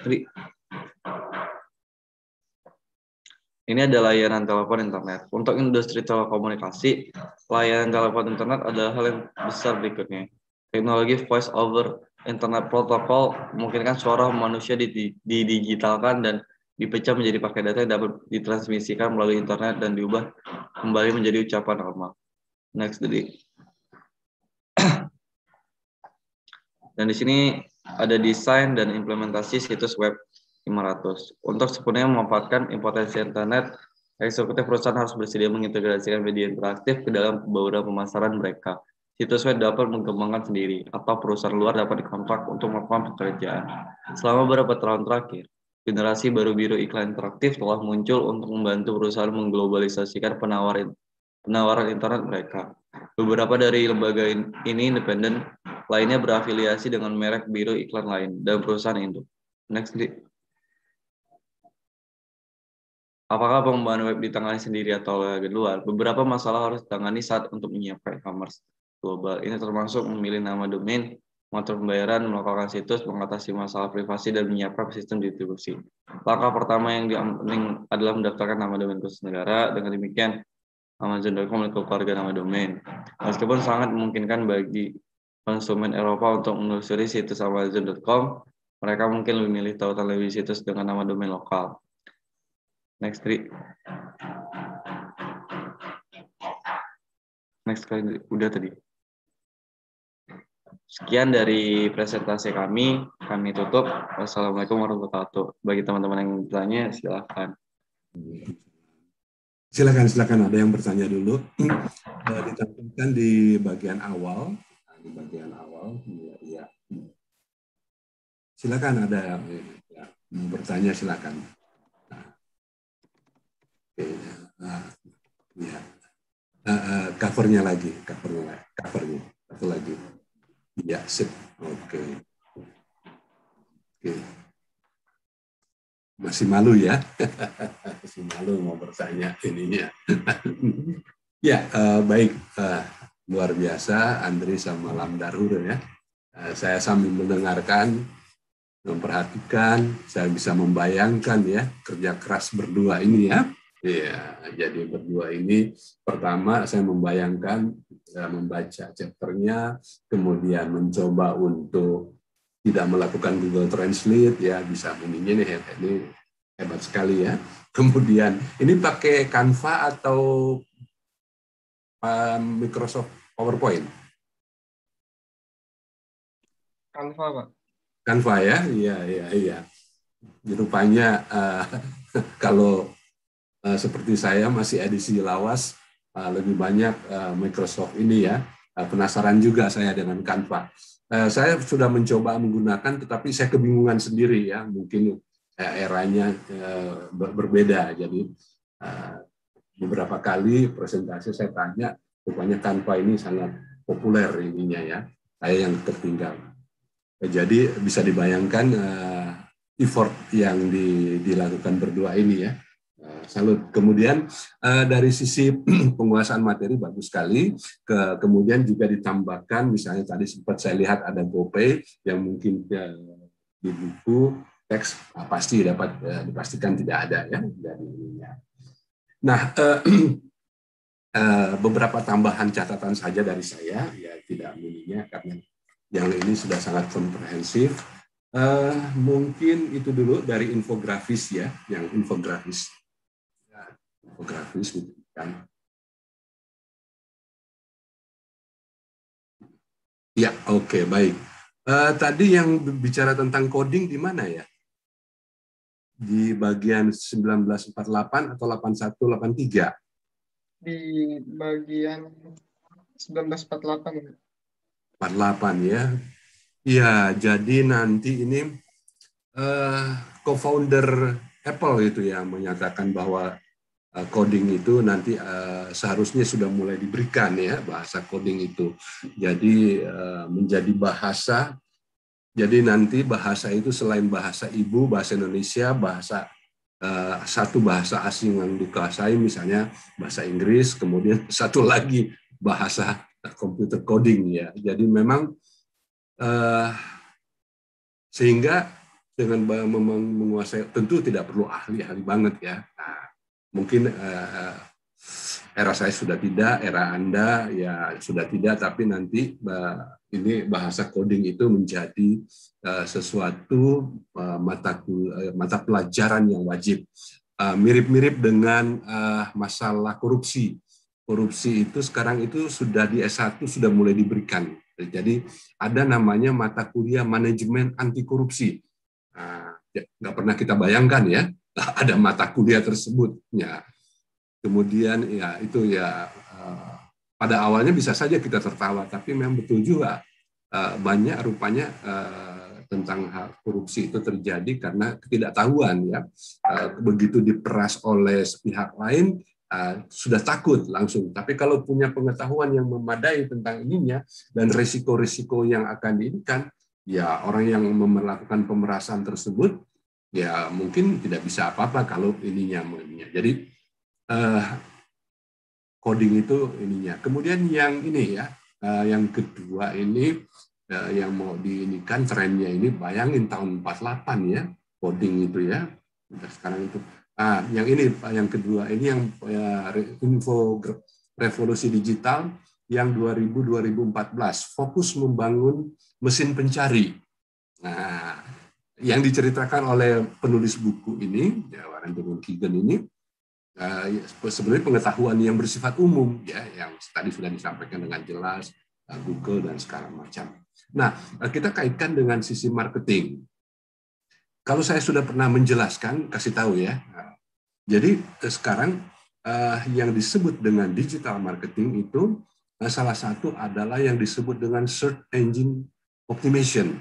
ini ada layanan telepon internet. Untuk industri telekomunikasi, layanan telepon internet adalah hal yang besar berikutnya. Teknologi voice over internet protocol memungkinkan suara manusia didigitalkan dan dipecah menjadi paket data yang dapat ditransmisikan melalui internet dan diubah kembali menjadi ucapan normal. Next, jadi. Dan di sini ada desain dan implementasi situs web lima ratus. Untuk sepenuhnya memanfaatkan potensi internet, eksekutif perusahaan harus bersedia mengintegrasikan media interaktif ke dalam beberapa pemasaran mereka. Situs web dapat mengembangkan sendiri, atau perusahaan luar dapat dikontrak untuk melakukan pekerjaan. Selama beberapa tahun terakhir, generasi baru biru iklan interaktif telah muncul untuk membantu perusahaan mengglobalisasikan penawaran penawaran internet mereka. Beberapa dari lembaga ini independen, lainnya berafiliasi dengan merek biru iklan lain dan perusahaan induk. Next, apakah pengembangan web ditangani sendiri atau oleh luar? Beberapa masalah harus ditangani saat untuk menyiapkan e-commerce global. Ini termasuk memilih nama domain, mengatur pembayaran, melakukan situs, mengatasi masalah privasi, dan menyiapkan sistem distribusi. Langkah pertama yang penting adalah mendaftarkan nama domain khusus negara. Dengan demikian, Amazon dot com memiliki keluarga nama domain. Meskipun sangat memungkinkan bagi konsumen Eropa untuk menelusuri situs Amazon dot com, mereka mungkin lebih memilih tautan lebih situs dengan nama domain lokal. Next, Tri. Next kali udah tadi. Sekian dari presentasi kami. Kami tutup. Wassalamualaikum warahmatullahi wabarakatuh. Bagi teman-teman yang bertanya, silakan. Silakan, silakan. Ada yang bertanya dulu. Ditampilkan di bagian awal. Di bagian awal, ya, ya. Silakan ada yang ya, mau bertanya, silakan. Nah, ya. Uh, uh, covernya lagi, covernya, covernya, satu lagi. Ya, sip. Oke. Okay. Oke. Okay. Masih malu ya? Masih malu mau bertanya ininya. Ya, uh, baik. Uh, luar biasa, Andri sama Lamdarur ya. Uh, saya sambil mendengarkan, memperhatikan, saya bisa membayangkan ya kerja keras berdua ini ya. Iya, jadi berdua ini pertama saya membayangkan saya membaca chapternya, kemudian mencoba untuk tidak melakukan Google Translate ya, bisa ini nih ini hebat sekali ya. Kemudian ini pakai Canva atau um, Microsoft PowerPoint? Canva, Pak. Canva ya, iya iya iya. rupanya uh, kalau uh, seperti saya masih edisi lawas, uh, lebih banyak uh, Microsoft ini ya. Uh, penasaran juga saya dengan Canva. Uh, saya sudah mencoba menggunakan, tetapi saya kebingungan sendiri ya. Mungkin uh, eranya uh, berbeda. Jadi uh, beberapa kali presentasi saya tanya, rupanya Canva ini sangat populer ininya ya. Saya yang tertinggal. Jadi bisa dibayangkan uh, effort yang di, dilakukan berdua ini ya. Uh, salut. Kemudian uh, dari sisi penguasaan materi bagus sekali. Ke, kemudian juga ditambahkan, misalnya tadi sempat saya lihat ada GoPay yang mungkin uh, di buku teks uh, pasti dapat uh, dipastikan tidak ada ya dari ininya. Nah, uh, uh, beberapa tambahan catatan saja dari saya ya, tidak mininya karena yang ini sudah sangat komprehensif. Uh, mungkin itu dulu dari infografis ya, yang infografis. Ya, infografis gitu kan. Ya, oke, okay, baik. Uh, tadi yang bicara tentang coding di mana ya? Di bagian seribu sembilan ratus empat puluh delapan atau delapan puluh satu delapan puluh tiga? Di bagian seribu sembilan ratus empat puluh delapan. empat puluh delapan ya. Ya, jadi nanti ini uh, co-founder Apple itu yang menyatakan bahwa uh, coding itu nanti uh, seharusnya sudah mulai diberikan ya, bahasa coding itu. Jadi uh, menjadi bahasa, jadi nanti bahasa itu selain bahasa ibu, bahasa Indonesia, bahasa uh, satu bahasa asing yang dikuasai, misalnya bahasa Inggris, kemudian satu lagi bahasa computer coding ya. Jadi memang uh, sehingga dengan menguasai, tentu tidak perlu ahli-ahli banget ya. Nah, mungkin uh, era saya sudah tidak, era Anda ya sudah tidak, tapi nanti uh, ini bahasa coding itu menjadi uh, sesuatu uh, mata uh, mata pelajaran yang wajib. Mirip-mirip uh, dengan uh, masalah korupsi. Korupsi itu sekarang itu sudah di S satu sudah mulai diberikan. Jadi ada namanya mata kuliah manajemen anti korupsi. Nah, nggak pernah kita bayangkan ya, ada mata kuliah tersebut. Ya. Kemudian ya itu ya pada awalnya bisa saja kita tertawa, tapi memang betul juga banyak rupanya tentang hal korupsi itu terjadi karena ketidaktahuan ya. Begitu diperas oleh pihak lain, Uh, sudah takut langsung. Tapi kalau punya pengetahuan yang memadai tentang ininya dan risiko-risiko yang akan diinginkan, ya orang yang melakukan pemerasan tersebut, ya mungkin tidak bisa apa-apa kalau ininya. ininya. Jadi uh, coding itu ininya. Kemudian yang ini ya, uh, yang kedua ini uh, yang mau diinikan trennya ini, bayangin tahun empat puluh delapan ya, coding itu ya. Sekarang itu. Ah, yang ini yang kedua ini yang ya, info revolusi digital yang dua ribu dua ribu empat belas fokus membangun mesin pencari. Nah, yang diceritakan oleh penulis buku ini, ya, Warren Keegan ini, uh, sebenarnya pengetahuan yang bersifat umum, ya, yang tadi sudah disampaikan dengan jelas, uh, Google dan segala macam. Nah, uh, kita kaitkan dengan sisi marketing. Kalau saya sudah pernah menjelaskan, kasih tahu ya. Jadi sekarang uh, yang disebut dengan digital marketing itu uh, salah satu adalah yang disebut dengan search engine optimization.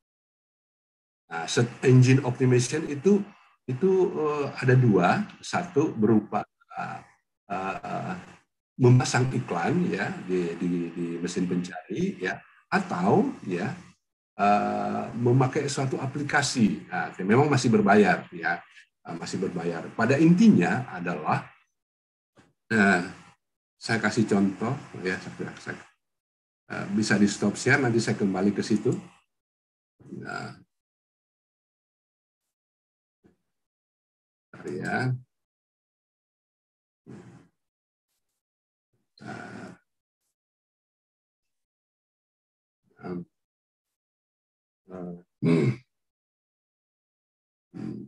Nah, search engine optimization itu itu uh, ada dua, satu berupa uh, uh, memasang iklan ya di, di, di mesin pencari ya, atau ya uh, memakai suatu aplikasi. Nah, memang masih berbayar ya. masih berbayar. Pada intinya adalah, nah, saya kasih contoh, ya, saya, saya, bisa di stop share, nanti saya kembali ke situ. Nah, ya. Nah, um, uh, hmm. Hmm.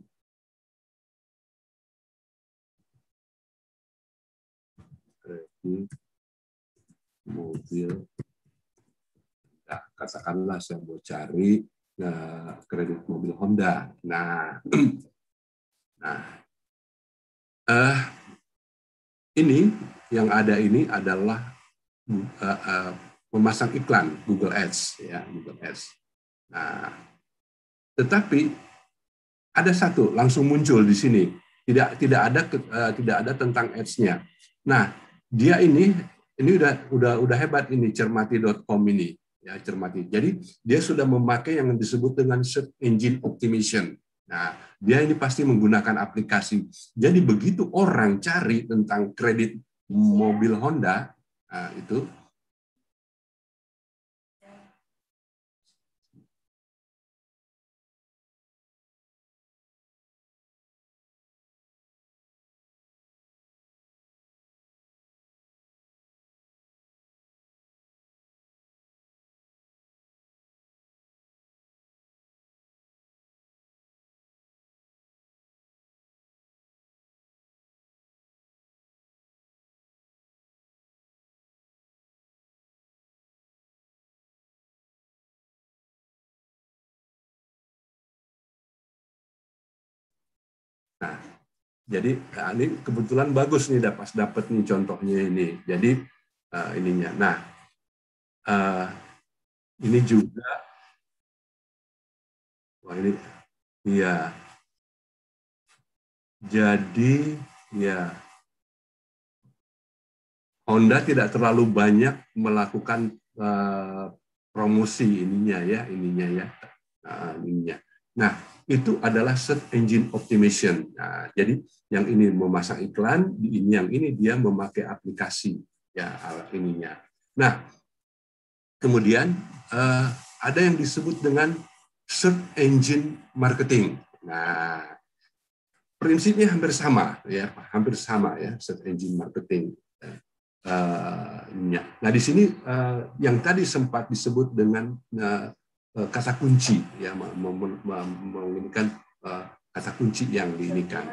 Mobil, nah, katakanlah saya mau cari uh, kredit mobil Honda. Nah, nah uh, ini yang ada ini adalah uh, uh, memasang iklan Google Ads, ya Google Ads. Nah, tetapi ada satu langsung muncul di sini, tidak tidak ada uh, tidak ada tentang ads-nya. Nah, dia ini ini udah udah udah hebat ini cermati dot com ini, ya cermati. Jadi dia sudah memakai yang disebut dengan search engine optimization. Nah, dia ini pasti menggunakan aplikasi. Jadi begitu orang cari tentang kredit mobil Honda, nah, itu nah, jadi nah, ini kebetulan bagus nih dapat dapat nih contohnya ini. Jadi uh, ininya. Nah, uh, ini juga, wah ini, iya. Jadi ya Honda tidak terlalu banyak melakukan uh, promosi ininya ya, ininya ya, uh, ininya. Nah, itu adalah search engine optimization. Nah, jadi yang ini memasang iklan, ini yang ini dia memakai aplikasi ya ininya. Nah, kemudian uh, ada yang disebut dengan search engine marketing. Nah, prinsipnya hampir sama ya, hampir sama ya search engine marketing. Uh, nah di sini uh, yang tadi sempat disebut dengan uh, kata kunci ya, menginginkan uh, kata kunci yang diinikan.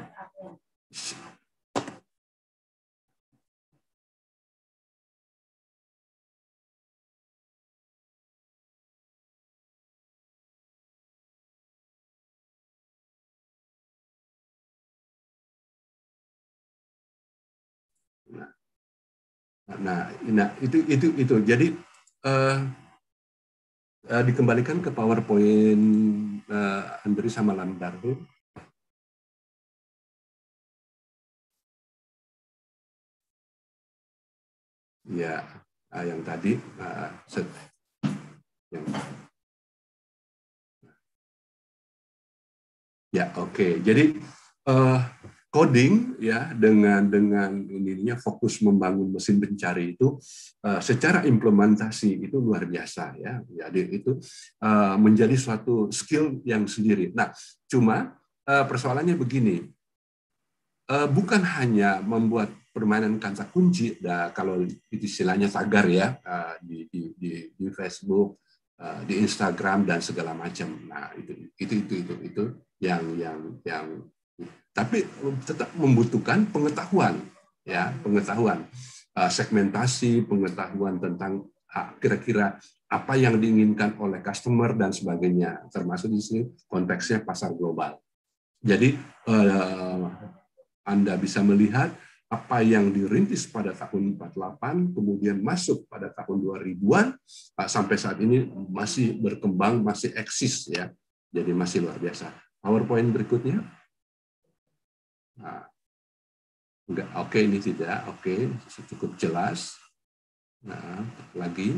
Nah, Nah, nah itu itu itu. Jadi uh, uh, dikembalikan ke PowerPoint uh, Andri sama Landar. Ya, uh, yang tadi. Uh, set, yang, ya, oke. Okay. Jadi uh, coding ya dengan dengan ininya fokus membangun mesin pencari itu uh, secara implementasi itu luar biasa ya. Jadi itu uh, menjadi suatu skill yang sendiri. Nah, cuma uh, persoalannya begini, uh, bukan hanya membuat permainan kata kunci, nah, kalau itu istilahnya tagar ya uh, di, di, di, di Facebook, uh, di Instagram dan segala macam. Nah itu itu itu itu itu yang yang yang tapi tetap membutuhkan pengetahuan ya, pengetahuan segmentasi, pengetahuan tentang kira-kira apa yang diinginkan oleh customer dan sebagainya, termasuk di sini konteksnya pasar global. Jadi eh, Anda bisa melihat apa yang dirintis pada tahun empat puluh delapan, kemudian masuk pada tahun dua ribuan, sampai saat ini masih berkembang, masih eksis ya. Jadi masih luar biasa. PowerPoint berikutnya. Nah, enggak, oke okay, ini tidak, oke, okay, cukup jelas. Nah, lagi.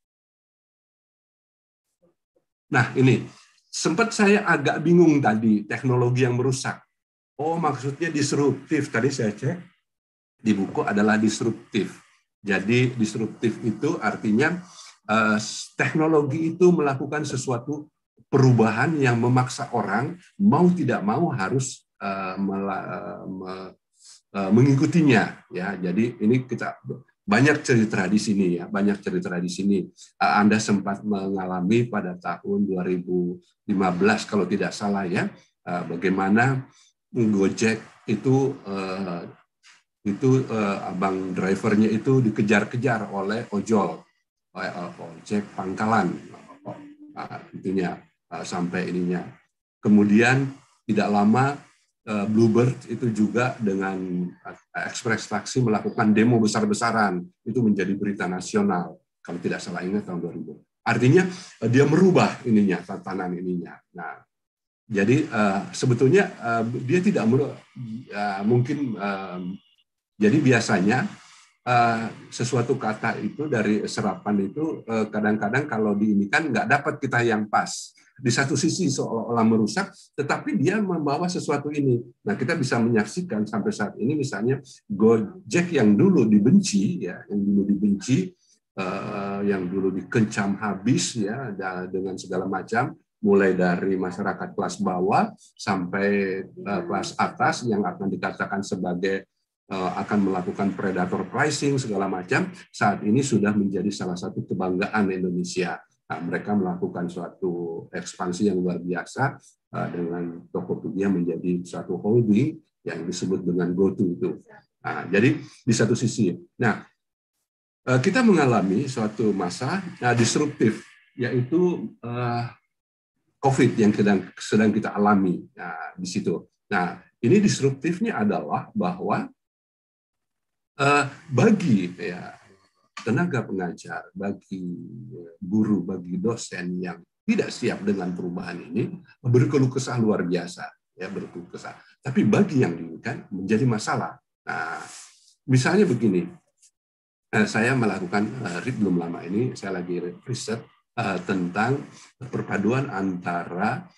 Nah, ini sempat saya agak bingung tadi teknologi yang merusak. Oh, maksudnya disruptif. Tadi saya cek di buku adalah disruptif. Jadi disruptif itu artinya eh, teknologi itu melakukan sesuatu perubahan yang memaksa orang mau tidak mau harus uh, mela, uh, uh, mengikutinya ya. Jadi ini kita banyak cerita di sini ya, banyak cerita di sini. Uh, Anda sempat mengalami pada tahun dua ribu lima belas kalau tidak salah ya, uh, bagaimana Gojek itu uh, itu uh, abang drivernya itu dikejar-kejar oleh ojol, oleh ojek pangkalan, uh, itunya. uh, sampai ininya. Kemudian tidak lama uh, Bluebird itu juga dengan Express Taxi melakukan demo besar-besaran, itu menjadi berita nasional kalau tidak salah ingat tahun dua ribu. Artinya uh, dia merubah ininya, tatanan ininya. Nah, jadi uh, sebetulnya uh, dia tidak uh, mungkin uh, jadi biasanya uh, sesuatu kata itu dari serapan itu kadang-kadang uh, kalau diinikan nggak dapat kita yang pas. Di satu sisi seolah-olah merusak, tetapi dia membawa sesuatu ini. Nah, kita bisa menyaksikan sampai saat ini misalnya Gojek yang dulu dibenci, ya, yang dulu dibenci, uh, yang dulu dikencam habis, ya, dengan segala macam, mulai dari masyarakat kelas bawah sampai uh, kelas atas yang akan dikatakan sebagai uh, akan melakukan predator pricing segala macam, saat ini sudah menjadi salah satu kebanggaan Indonesia. Nah, mereka melakukan suatu ekspansi yang luar biasa uh, dengan Tokopedia menjadi suatu holding yang disebut dengan GoTo itu. Nah, jadi di satu sisi, nah uh, kita mengalami suatu masa uh, disruptif, yaitu uh, COVID yang sedang sedang kita alami. Nah, di situ. Nah, ini disruptifnya adalah bahwa uh, bagi ya tenaga pengajar, bagi guru, bagi dosen yang tidak siap dengan perubahan ini, berkeluh kesah luar biasa, ya berkeluh kesah. Tapi bagi yang diinginkan menjadi masalah. Nah, misalnya begini, saya melakukan belum lama ini, saya lagi riset tentang perpaduan antara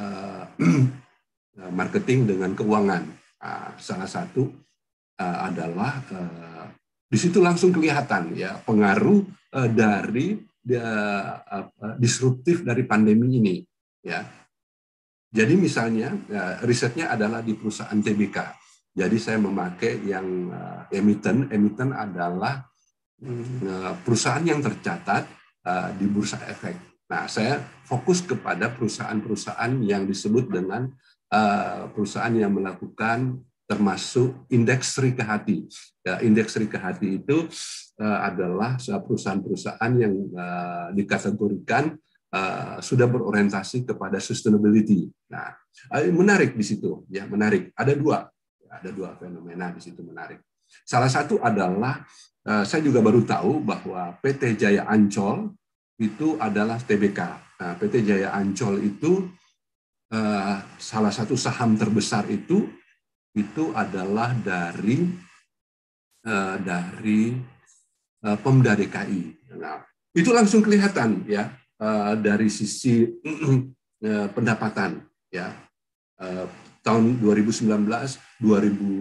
marketing dengan keuangan. Salah satu adalah di situ langsung kelihatan ya pengaruh uh, dari uh, uh, disruptif dari pandemi ini ya. Jadi misalnya uh, risetnya adalah di perusahaan T B K. Jadi saya memakai yang uh, emiten. Emiten adalah uh, perusahaan yang tercatat uh, di Bursa Efek. Nah, saya fokus kepada perusahaan-perusahaan yang disebut dengan uh, perusahaan yang melakukan termasuk indeks Sri Kehati. Ya, indeks Sri Kehati itu uh, adalah perusahaan-perusahaan yang uh, dikategorikan uh, sudah berorientasi kepada sustainability. Nah, uh, menarik di situ, ya menarik. Ada dua, ada dua fenomena di situ menarik. Salah satu adalah uh, saya juga baru tahu bahwa P T Jaya Ancol itu adalah T B K. Nah, P T Jaya Ancol itu uh, salah satu saham terbesar itu itu adalah dari uh, dari uh, Pemda D K I. Nah, itu langsung kelihatan ya uh, dari sisi uh, pendapatan ya uh, tahun dua ribu sembilan belas, dua ribu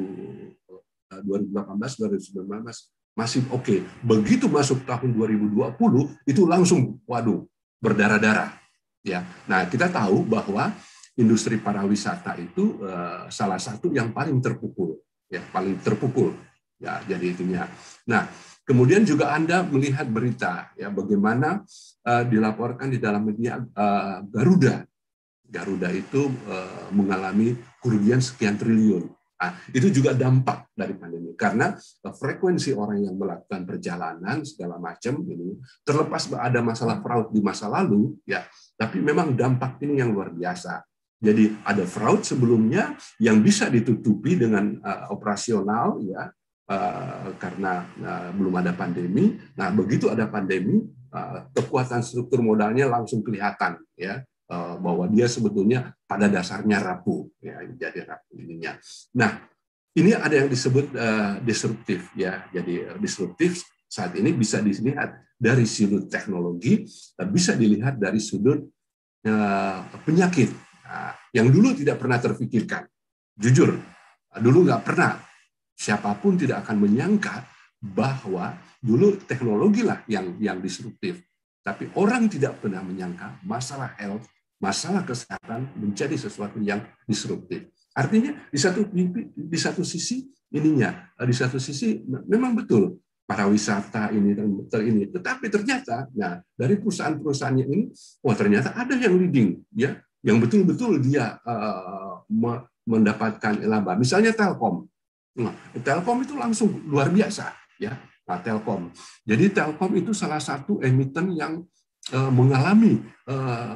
delapan belas, dua ribu sembilan belas masih oke. Okay. Begitu masuk tahun dua ribu dua puluh itu langsung waduh berdarah-darah ya. Nah, kita tahu bahwa industri pariwisata itu uh, salah satu yang paling terpukul, ya paling terpukul, ya jadi itunya. Nah, kemudian juga Anda melihat berita, ya bagaimana uh, dilaporkan di dalam media uh, Garuda, Garuda itu uh, mengalami kerugian sekian triliun. Nah, itu juga dampak dari pandemi karena uh, frekuensi orang yang melakukan perjalanan segala macam ini terlepas ada masalah fraud di masa lalu, ya, tapi memang dampak ini yang luar biasa. Jadi ada fraud sebelumnya yang bisa ditutupi dengan uh, operasional ya uh, karena uh, belum ada pandemi. Nah, begitu ada pandemi, uh, kekuatan struktur modalnya langsung kelihatan ya uh, bahwa dia sebetulnya pada dasarnya rapuh ya, jadi rapuh ininya. Nah, ini ada yang disebut uh, disruptif ya. Jadi uh, disruptif saat ini bisa dilihat dari sudut teknologi, uh, bisa dilihat dari sudut uh, penyakit. Nah, yang dulu tidak pernah terfikirkan, jujur, dulu nggak pernah, siapapun tidak akan menyangka bahwa dulu teknologi lah yang yang disruptif, tapi orang tidak pernah menyangka masalah health, masalah kesehatan menjadi sesuatu yang disruptif. Artinya di satu di satu sisi ininya, di satu sisi memang betul pariwisata ini dan ini, tetapi ternyata, nah dari perusahaan-perusahaannya ini, wah ternyata ada yang leading, ya. Yang betul-betul dia uh, mendapatkan laba. Misalnya Telkom. Nah, Telkom itu langsung luar biasa, ya. Nah, Telkom. Jadi Telkom itu salah satu emiten yang uh, mengalami uh,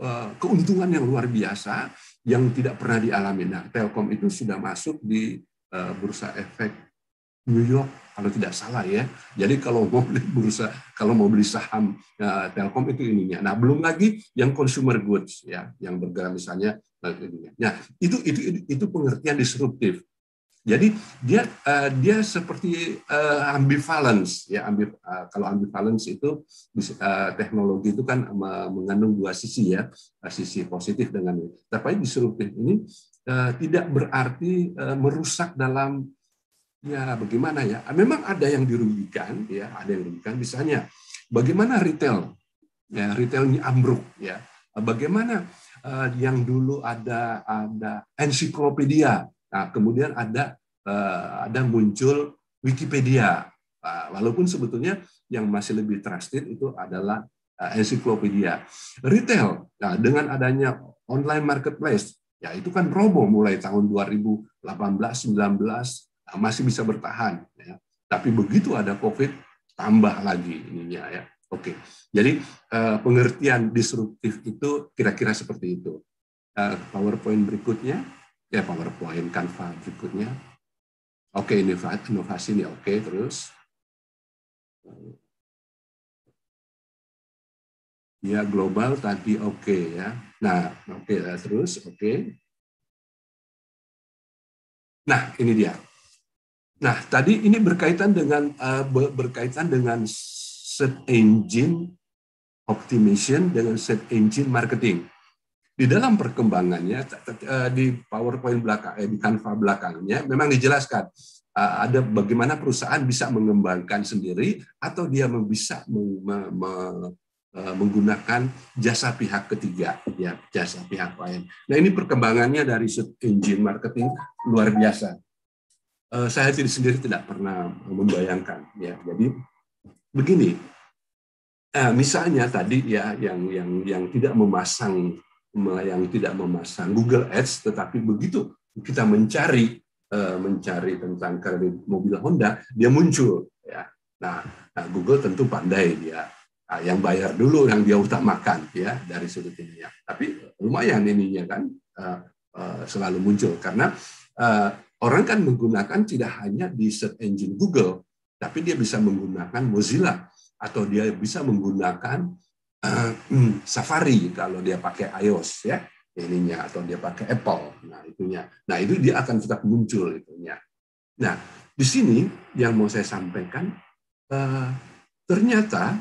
keuntungan yang luar biasa yang tidak pernah dialami. Nah, Telkom itu sudah masuk di bursa efek New York kalau tidak salah ya. Jadi kalau mau beli bursa, kalau mau beli saham uh, Telkom itu ininya. Nah, belum lagi yang consumer goods ya, yang bergerak misalnya. Nah, itu itu itu pengertian disruptif. Jadi dia uh, dia seperti uh, ambivalence ya. Ambi, uh, kalau ambivalence itu uh, teknologi itu kan mengandung dua sisi ya, sisi positif dengan ini. Tapi disruptif ini uh, tidak berarti uh, merusak dalam ya bagaimana ya. Memang ada yang dirugikan ya, ada yang dirugikan. Misalnya bagaimana retail ya, retailnya ambruk ya. Bagaimana uh, yang dulu ada ada ensiklopedia. Nah, kemudian ada uh, ada muncul Wikipedia. Uh, walaupun sebetulnya yang masih lebih trusted itu adalah uh, ensiklopedia. Retail, nah, dengan adanya online marketplace, ya itu kan roboh mulai tahun dua ribu delapan belas sembilan belas uh, masih bisa bertahan. Ya. Tapi begitu ada COVID, tambah lagi ininya ya. Oke, jadi uh, pengertian disruptif itu kira-kira seperti itu. Uh, PowerPoint berikutnya. Ya, PowerPoint, Canva berikutnya. Oke, inovasi, inovasi ini oke, terus. Ya, global tadi oke ya. Nah, oke, terus oke. Nah, ini dia. Nah, tadi ini berkaitan dengan uh, berkaitan dengan search engine optimization dengan search engine marketing. Di dalam perkembangannya di PowerPoint belakang, di Canva belakangnya memang dijelaskan ada bagaimana perusahaan bisa mengembangkan sendiri atau dia bisa menggunakan jasa pihak ketiga, ya jasa pihak lain. Nah ini perkembangannya dari search engine marketing luar biasa. Saya sendiri tidak pernah membayangkan, ya. Jadi begini, misalnya tadi ya yang yang yang tidak memasang yang tidak memasang Google Ads, tetapi begitu kita mencari uh, mencari tentang kredit mobil Honda, dia muncul ya. Nah, nah Google tentu pandai dia. Nah, yang bayar dulu yang dia utamakan ya dari sudut ini ya. Tapi lumayan ininya kan uh, uh, selalu muncul karena uh, orang kan menggunakan tidak hanya di search engine Google, tapi dia bisa menggunakan Mozilla atau dia bisa menggunakan Uh, Safari kalau dia pakai iOS ya ininya atau dia pakai Apple, nah itunya, nah itu dia akan tetap muncul itunya. Nah di sini yang mau saya sampaikan uh, ternyata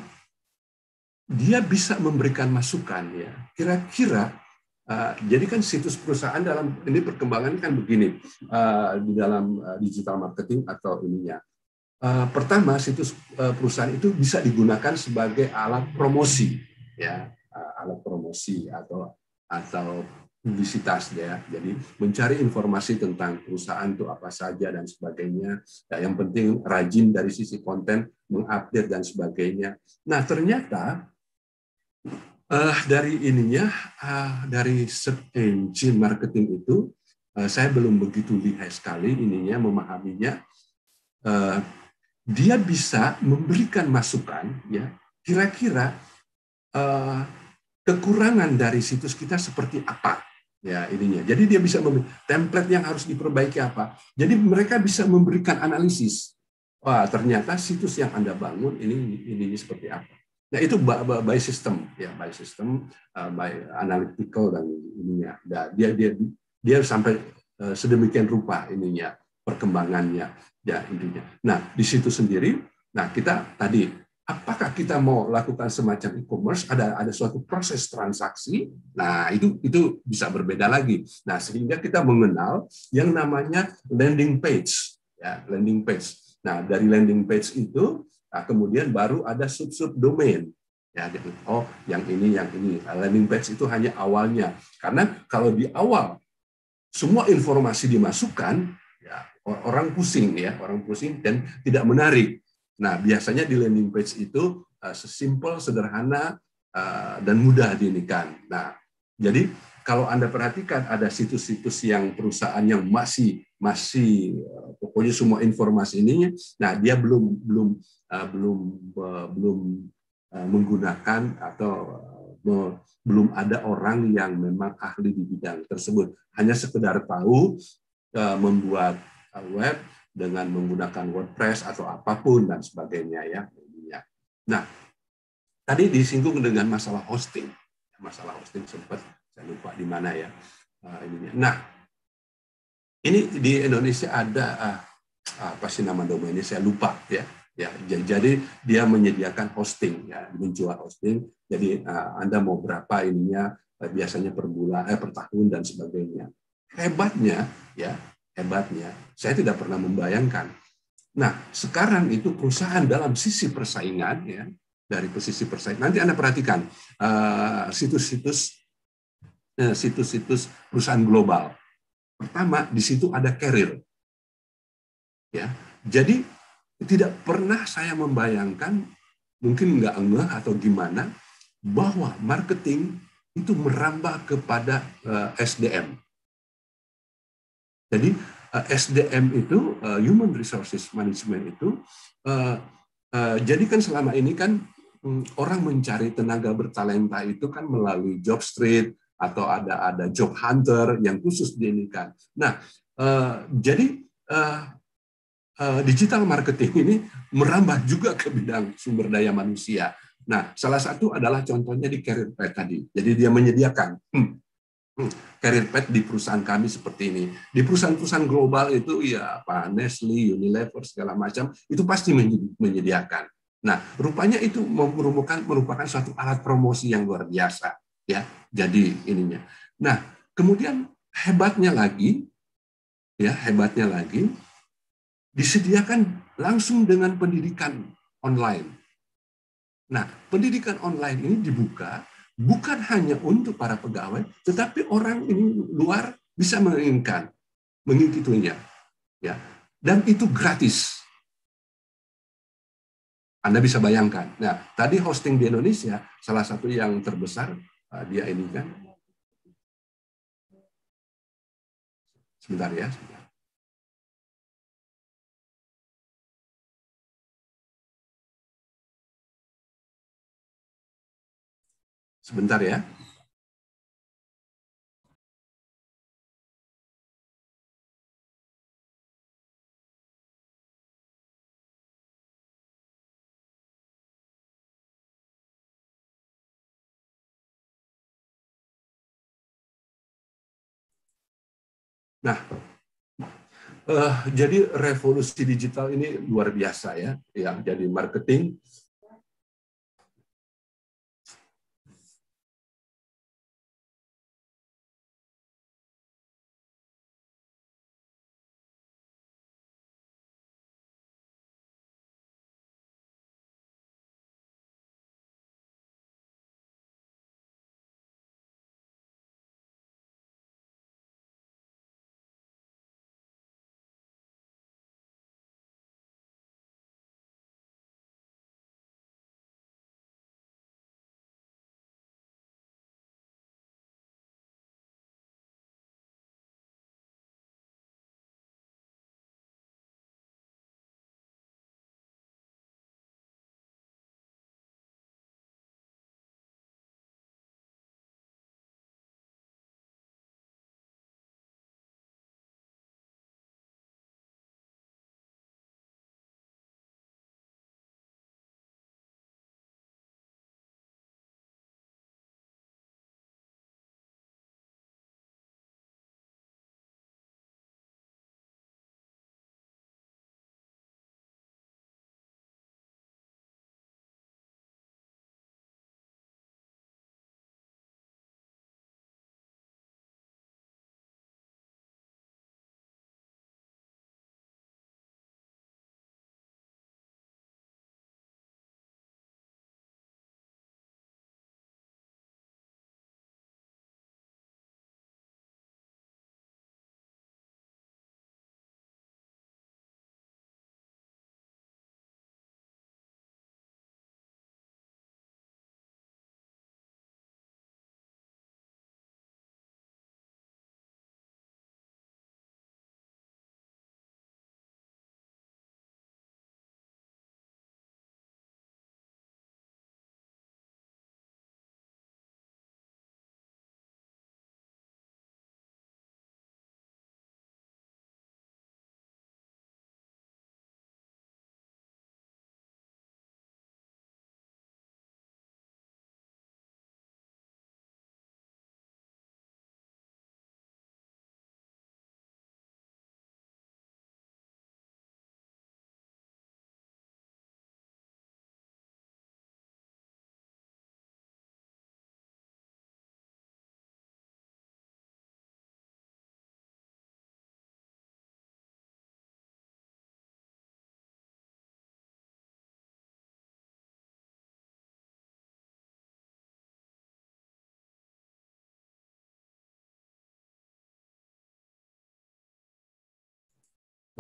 dia bisa memberikan masukan ya kira-kira uh, jadi kan situs perusahaan dalam ini perkembangan kan begini uh, di dalam uh, digital marketing atau ininya. Uh, pertama situs uh, perusahaan itu bisa digunakan sebagai alat promosi. Ya, alat promosi atau atau publisitas ya. Jadi mencari informasi tentang perusahaan itu apa saja dan sebagainya. Ya, yang penting rajin dari sisi konten, mengupdate dan sebagainya. Nah ternyata uh, dari ininya uh, dari search engine marketing itu uh, saya belum begitu lihai sekali ininya memahaminya. Uh, dia bisa memberikan masukan ya kira-kira Uh, kekurangan dari situs kita seperti apa ya ininya. Jadi dia bisa memberi template yang harus diperbaiki apa. Jadi mereka bisa memberikan analisis. Wah ternyata situs yang Anda bangun ini ini, ini seperti apa. Nah itu by system ya by system uh, by analytical dan ininya. Nah, dia dia dia sampai uh, sedemikian rupa ininya perkembangannya ya intinya. Nah di situ sendiri, nah kita tadi apakah kita mau lakukan semacam e-commerce, ada ada suatu proses transaksi, nah itu itu bisa berbeda lagi. Nah sehingga kita mengenal yang namanya landing page, ya landing page. Nah dari landing page itu, nah, kemudian baru ada sub-sub domain. Ya, oh yang ini yang ini landing page itu hanya awalnya, karena kalau di awal semua informasi dimasukkan, ya orang pusing ya orang pusing dan tidak menarik. Nah, biasanya di landing page itu uh, sesimpel, sederhana, uh, dan mudah diinikan. Nah, jadi kalau Anda perhatikan ada situs-situs yang perusahaan yang masih masih uh, pokoknya semua informasi ini, nah dia belum belum uh, belum uh, belum uh, menggunakan atau uh, belum ada orang yang memang ahli di bidang tersebut. Hanya sekedar tahu uh, membuat uh, web dengan menggunakan WordPress atau apapun dan sebagainya ya. Nah, tadi disinggung dengan masalah hosting. Masalah hosting sempat saya lupa di mana ya. Uh, ininya. Nah, ini di Indonesia ada uh, apa sih nama domainnya saya lupa ya. Ya, jadi dia menyediakan hosting, ya, menjual hosting. Jadi uh, Anda mau berapa ininya, uh, biasanya per bulan, eh, per tahun dan sebagainya. Hebatnya, ya, hebatnya, saya tidak pernah membayangkan. Nah, sekarang itu perusahaan dalam sisi persaingan, ya, dari posisi persaingan. Nanti Anda perhatikan uh, situs-situs, uh, situs-situs perusahaan global. Pertama, di situ ada carrier, ya. Jadi tidak pernah saya membayangkan, mungkin nggak ngeh atau gimana, bahwa marketing itu merambah kepada uh, S D M. Jadi uh, S D M itu, uh, Human Resources Management itu, uh, uh, jadi kan selama ini kan um, orang mencari tenaga bertalenta itu kan melalui Jobstreet atau ada ada job hunter yang khusus diinikan. Nah, uh, jadi uh, digital marketing ini merambah juga ke bidang sumber daya manusia. Nah, salah satu adalah contohnya di Career Path tadi. Jadi dia menyediakan hmm, hmm, Career Path di perusahaan kami seperti ini. Di perusahaan-perusahaan global itu ya apa Nestle, Unilever segala macam itu pasti menyediakan. Nah, rupanya itu merupakan merupakan suatu alat promosi yang luar biasa, ya. Jadi ininya. Nah, kemudian hebatnya lagi, ya hebatnya lagi. disediakan langsung dengan pendidikan online. Nah, pendidikan online ini dibuka bukan hanya untuk para pegawai, tetapi orang ini luar bisa menginginkan, mengikutinya, ya. Dan itu gratis. Anda bisa bayangkan. Nah, tadi hosting di Indonesia salah satu yang terbesar dia ini kan. Sebentar ya. Sebentar. Sebentar ya. Nah, uh, jadi revolusi digital ini luar biasa ya. Ya, jadi marketing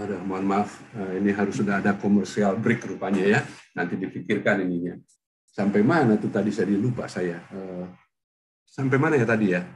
Aduh, mohon maaf, ini harus sudah ada komersial break rupanya ya. Nanti dipikirkan ininya. Sampai mana tuh tadi saya lupa saya. Sampai mana ya tadi ya?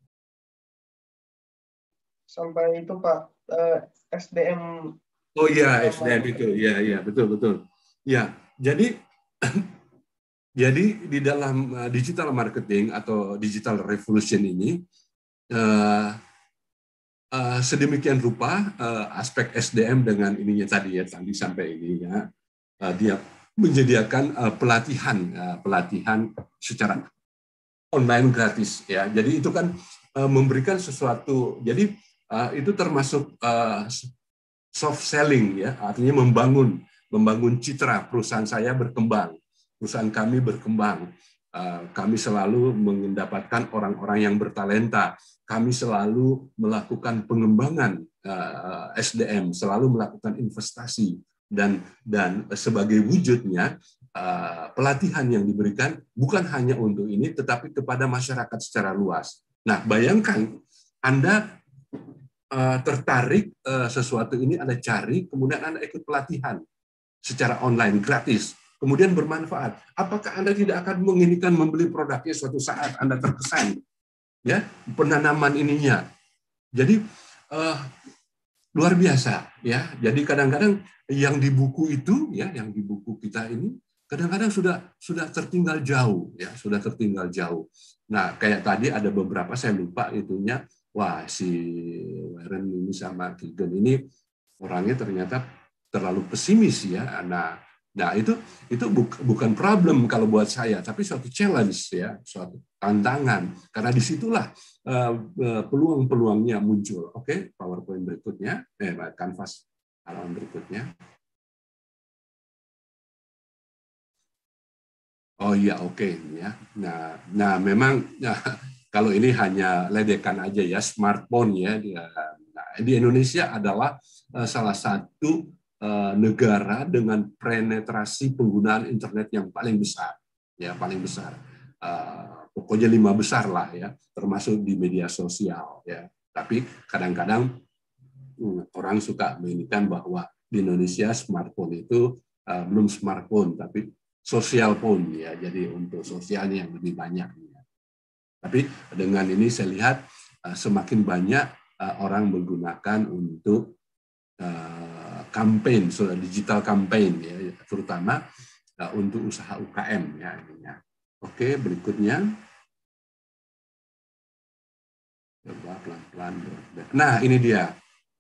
Sampai itu Pak, S D M. Oh iya, S D M itu. Iya, iya, betul, betul. Ya, jadi jadi di dalam digital marketing atau digital revolution ini uh, Uh, sedemikian rupa uh, aspek S D M dengan ininya tadi ya tadi sampai ini ya uh, dia menyediakan uh, pelatihan uh, pelatihan secara online gratis ya, jadi itu kan uh, memberikan sesuatu, jadi uh, itu termasuk uh, soft selling ya, artinya membangun membangun citra perusahaan saya berkembang, perusahaan kami berkembang. Uh, kami selalu mendapatkan orang-orang yang bertalenta. Kami selalu melakukan pengembangan uh, S D M, selalu melakukan investasi, dan dan sebagai wujudnya uh, pelatihan yang diberikan bukan hanya untuk ini, tetapi kepada masyarakat secara luas. Nah, bayangkan Anda uh, tertarik uh, sesuatu ini, Anda cari, kemudian Anda ikut pelatihan secara online gratis, kemudian bermanfaat. Apakah Anda tidak akan menginginkan membeli produknya suatu saat Anda terkesan? Ya, penanaman ininya. Jadi uh, luar biasa ya. Jadi kadang-kadang yang di buku itu ya, yang di buku kita ini kadang-kadang sudah sudah tertinggal jauh ya, sudah tertinggal jauh. Nah, kayak tadi ada beberapa saya lupa itunya. Wah, si Warren ini sama Keegan ini orangnya ternyata terlalu pesimis ya. Nah, Nah, itu itu bukan problem kalau buat saya, tapi suatu challenge ya, suatu tantangan. Karena disitulah uh, peluang-peluangnya muncul. Oke, PowerPoint berikutnya, eh, kanvas halaman berikutnya. Oh iya, oke ya. Nah, nah memang nah, kalau ini hanya ledekan aja ya, smartphone ya. Nah, di Indonesia adalah uh, salah satu negara dengan penetrasi penggunaan internet yang paling besar, ya paling besar. Uh, pokoknya lima besar lah ya, termasuk di media sosial ya. Tapi kadang-kadang hmm, orang suka menginginkan bahwa di Indonesia smartphone itu uh, belum smartphone, tapi sosial phone ya. Jadi untuk sosialnya yang lebih banyak. Ya. Tapi dengan ini saya lihat uh, semakin banyak uh, orang menggunakan untuk uh, campaign, so digital campaign ya, terutama uh, untuk usaha U K M ya. Oke, berikutnya. Coba pelan-pelan. Nah, ini dia.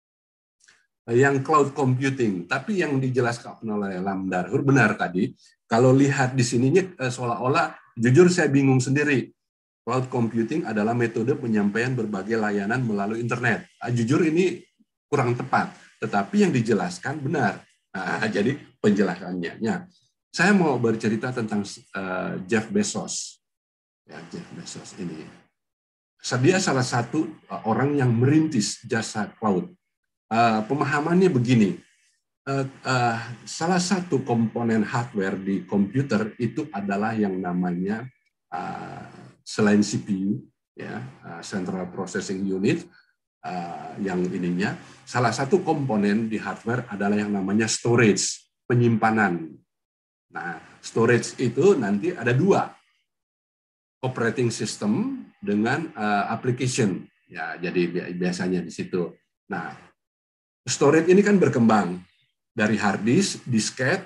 Yang cloud computing, tapi yang dijelaskan oleh Lamdarhur benar tadi. Kalau lihat di sininya seolah-olah, jujur saya bingung sendiri. Cloud computing adalah metode penyampaian berbagai layanan melalui internet. Jujur ini kurang tepat. Tetapi yang dijelaskan benar. Nah, jadi penjelasannya. Ya, saya mau bercerita tentang uh, Jeff Bezos. Ya, Jeff Bezos ini. Dia salah satu uh, orang yang merintis jasa cloud. Uh, pemahamannya begini. Uh, uh, salah satu komponen hardware di komputer itu adalah yang namanya uh, selain C P U, ya, uh, Central Processing Unit. Uh, yang ininya, salah satu komponen di hardware adalah yang namanya storage, penyimpanan. Nah, storage itu nanti ada dua, operating system dengan uh, application. Ya, jadi biasanya di situ. Nah, storage ini kan berkembang dari hard disk, disket,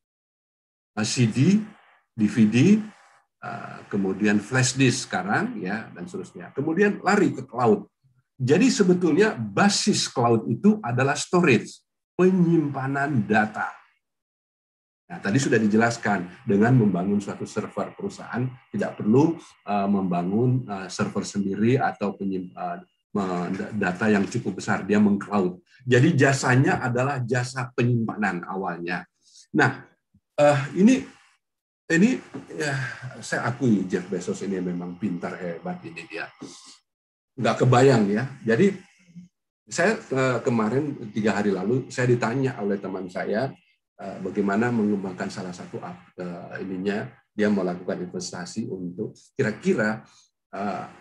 C D, D V D, uh, kemudian flash disk sekarang, ya, dan seterusnya. Kemudian lari ke cloud. Jadi sebetulnya basis cloud itu adalah storage, penyimpanan data. Nah, tadi sudah dijelaskan, dengan membangun suatu server perusahaan, tidak perlu uh, membangun uh, server sendiri atau penyimpan, uh, data yang cukup besar, dia meng-cloud. Jadi jasanya adalah jasa penyimpanan awalnya. Nah, uh, ini ini ya, saya akui Jeff Bezos ini memang pintar, hebat ini dia. Nggak kebayang ya. Jadi saya kemarin tiga hari lalu saya ditanya oleh teman saya bagaimana mengembangkan salah satu ininya, dia melakukan investasi untuk kira-kira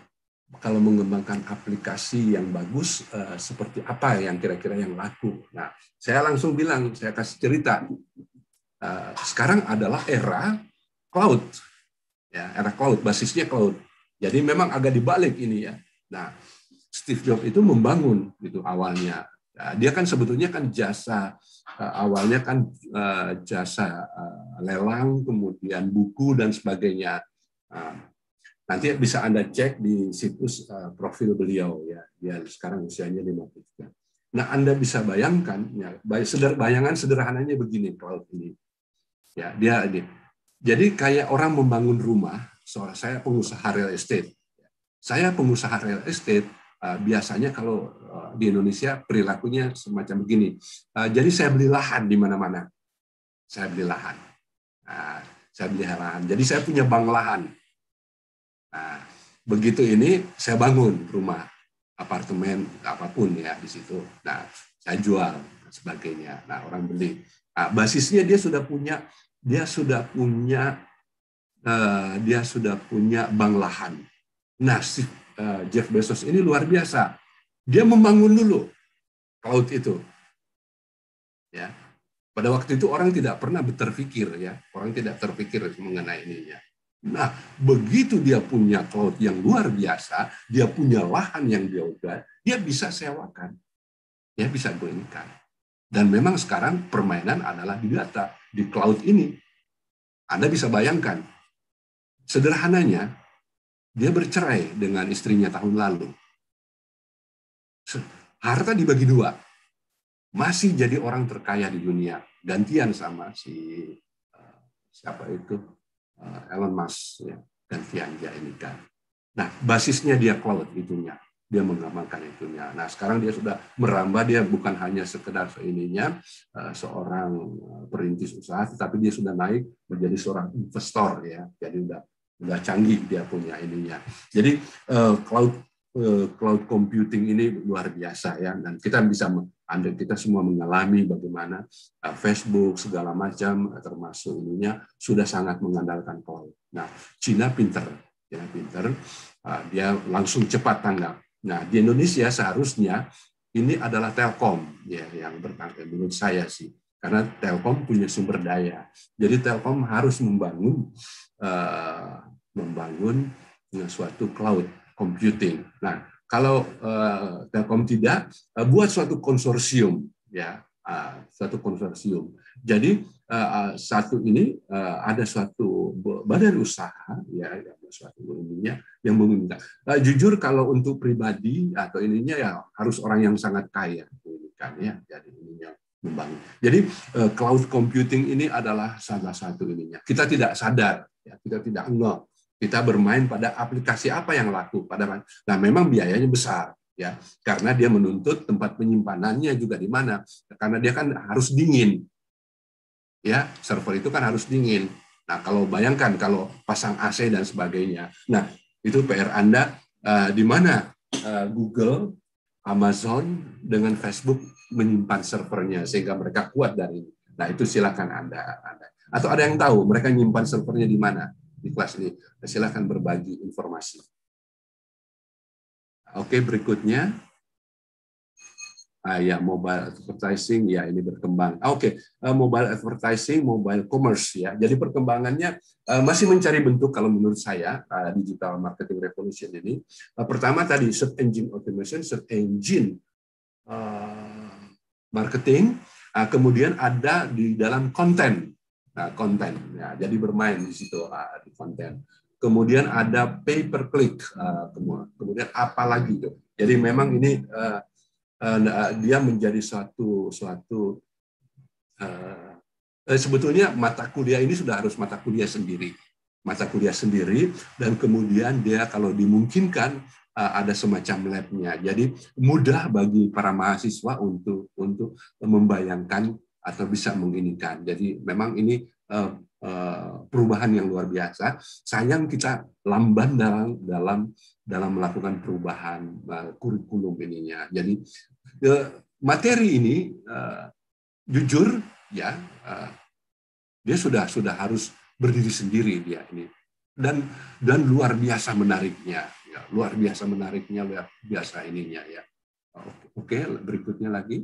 kalau mengembangkan aplikasi yang bagus, uh, seperti apa yang kira-kira yang laku. Nah, saya langsung bilang, saya kasih cerita. Uh, sekarang adalah era cloud, ya, era cloud, basisnya cloud. Jadi memang agak dibalik ini ya. Nah, Steve Jobs itu membangun gitu awalnya. Nah, dia kan sebetulnya kan jasa uh, awalnya kan uh, jasa uh, lelang, kemudian buku dan sebagainya. Uh, Nanti bisa Anda cek di situs uh, profil beliau ya. Dia sekarang usianya lima puluh tiga. Nah, Anda bisa bayangkan ya, bayangan sederhananya begini cloud ini. Ya, dia ini. Jadi kayak orang membangun rumah, soal saya pengusaha real estate. Saya pengusaha real estate, uh, biasanya kalau uh, di Indonesia perilakunya semacam begini. Uh, jadi saya beli lahan di mana-mana. Saya beli lahan. Nah, saya beli lahan. Jadi saya punya bank lahan. Nah, begitu ini saya bangun rumah, apartemen, apapun ya di situ. Nah, saya jual dan sebagainya. Nah, orang beli. Nah, basisnya dia sudah punya, dia sudah punya, uh, dia sudah punya bank lahan. Nah, si uh, Jeff Bezos ini luar biasa. Dia membangun dulu cloud itu. Ya, pada waktu itu orang tidak pernah berpikir ya, orang tidak terpikir mengenai ininya. Nah, begitu dia punya cloud yang luar biasa, dia punya lahan yang dia udah, dia bisa sewakan, dia bisa goingkan. Dan memang sekarang permainan adalah di data, di cloud ini. Anda bisa bayangkan, sederhananya, dia bercerai dengan istrinya tahun lalu. Harta dibagi dua, masih jadi orang terkaya di dunia, gantian sama si siapa itu, Elon Musk, ya, gantian dia ini kan. Nah, basisnya dia cloud itunya, dia mengembangkan itunya. Nah, sekarang dia sudah merambah, dia bukan hanya sekedar ininya seorang perintis usaha, tetapi dia sudah naik menjadi seorang investor ya. Jadi udah udah canggih dia punya ininya. Jadi cloud cloud computing ini luar biasa ya, dan kita bisa Anda kita semua mengalami bagaimana uh, Facebook segala macam termasuk ininya sudah sangat mengandalkan cloud. Nah, Cina pinter, ya pinter, uh, dia langsung cepat tanggap. Nah, di Indonesia seharusnya ini adalah Telkom ya yang bertanggung menurut saya sih, karena Telkom punya sumber daya. Jadi Telkom harus membangun uh, membangun suatu cloud computing. Nah, kalau uh, Telkom tidak, uh, buat suatu konsorsium, ya, uh, suatu konsorsium. Jadi uh, satu ini uh, ada suatu badan usaha, ya, ada suatu ininya yang meminta. Uh, jujur kalau untuk pribadi atau ininya ya harus orang yang sangat kaya, kan ya. Jadi ininya membangun. Jadi uh, cloud computing ini adalah salah satu ininya. Kita tidak sadar, ya, kita tidak ngeh. Kita bermain pada aplikasi apa yang laku pada, nah memang biayanya besar ya, karena dia menuntut tempat penyimpanannya juga di mana, karena dia kan harus dingin ya, server itu kan harus dingin. Nah, kalau bayangkan kalau pasang A C dan sebagainya, nah itu P R Anda uh, di mana uh, Google, Amazon dengan Facebook menyimpan servernya sehingga mereka kuat dari ini. Nah, itu silakan Anda, Anda. Atau ada yang tahu mereka menyimpan servernya di mana? Di kelas ini, silakan berbagi informasi. Oke, berikutnya, ah, ya mobile advertising, ya ini berkembang. Oke, uh, mobile advertising, mobile commerce, ya. Jadi perkembangannya uh, masih mencari bentuk kalau menurut saya uh, digital marketing revolution ini. Uh, pertama tadi search engine automation, search engine uh, marketing, uh, kemudian ada di dalam konten. Nah, konten, ya, jadi bermain di situ uh, di konten. Kemudian ada pay per click, uh, kemudian apa lagi tuh? Jadi memang ini uh, uh, dia menjadi suatu suatu uh, eh, sebetulnya mata kuliah ini sudah harus mata kuliah sendiri, mata kuliah sendiri, dan kemudian dia kalau dimungkinkan uh, ada semacam labnya. Jadi mudah bagi para mahasiswa untuk untuk membayangkan atau bisa menginikan. Jadi memang ini uh, uh, perubahan yang luar biasa. Sayang kita lamban dalam dalam dalam melakukan perubahan uh, kurikulum ininya. Jadi uh, materi ini uh, jujur ya uh, dia sudah sudah harus berdiri sendiri dia ini, dan dan luar biasa menariknya. Ya, luar biasa menariknya, luar biasa ininya ya. Oke, berikutnya lagi.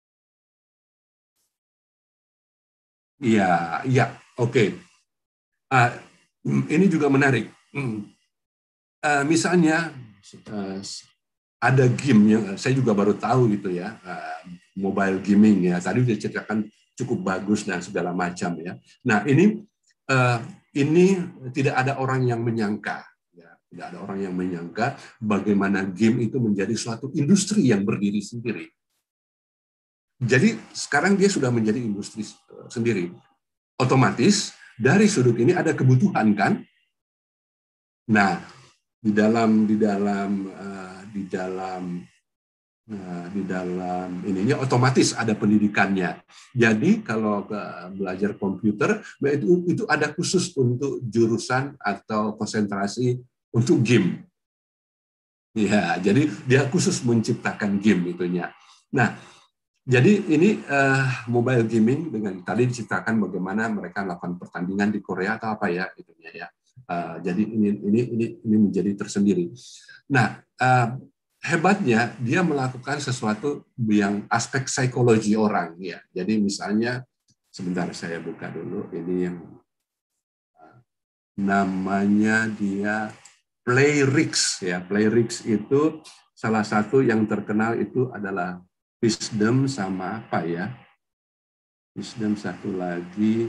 Iya, iya, oke. Uh, ini juga menarik. Uh, misalnya uh, ada game yang saya juga baru tahu gitu ya, uh, mobile gaming ya. Tadi sudah ceritakan cukup bagus dan segala macam ya. Nah ini uh, ini tidak ada orang yang menyangka, ya. Tidak ada orang yang menyangka bagaimana game itu menjadi suatu industri yang berdiri sendiri. Jadi sekarang dia sudah menjadi industri sendiri. Otomatis dari sudut ini ada kebutuhan kan. Nah di dalam di dalam uh, di dalam uh, di dalam ininya otomatis ada pendidikannya. Jadi kalau ke belajar komputer itu itu ada khusus untuk jurusan atau konsentrasi untuk game. Ya, jadi dia khusus menciptakan game itunya. Nah, jadi ini uh, mobile gaming dengan tadi diceritakan bagaimana mereka melakukan pertandingan di Korea atau apa ya itunya ya. Uh, jadi ini ini ini ini menjadi tersendiri. Nah, uh, hebatnya dia melakukan sesuatu yang aspek psikologi orang ya. Jadi misalnya sebentar saya buka dulu ini yang uh, namanya dia Playrix ya. Playrix itu salah satu yang terkenal itu adalah Wisdom sama apa ya? Wisdom satu lagi.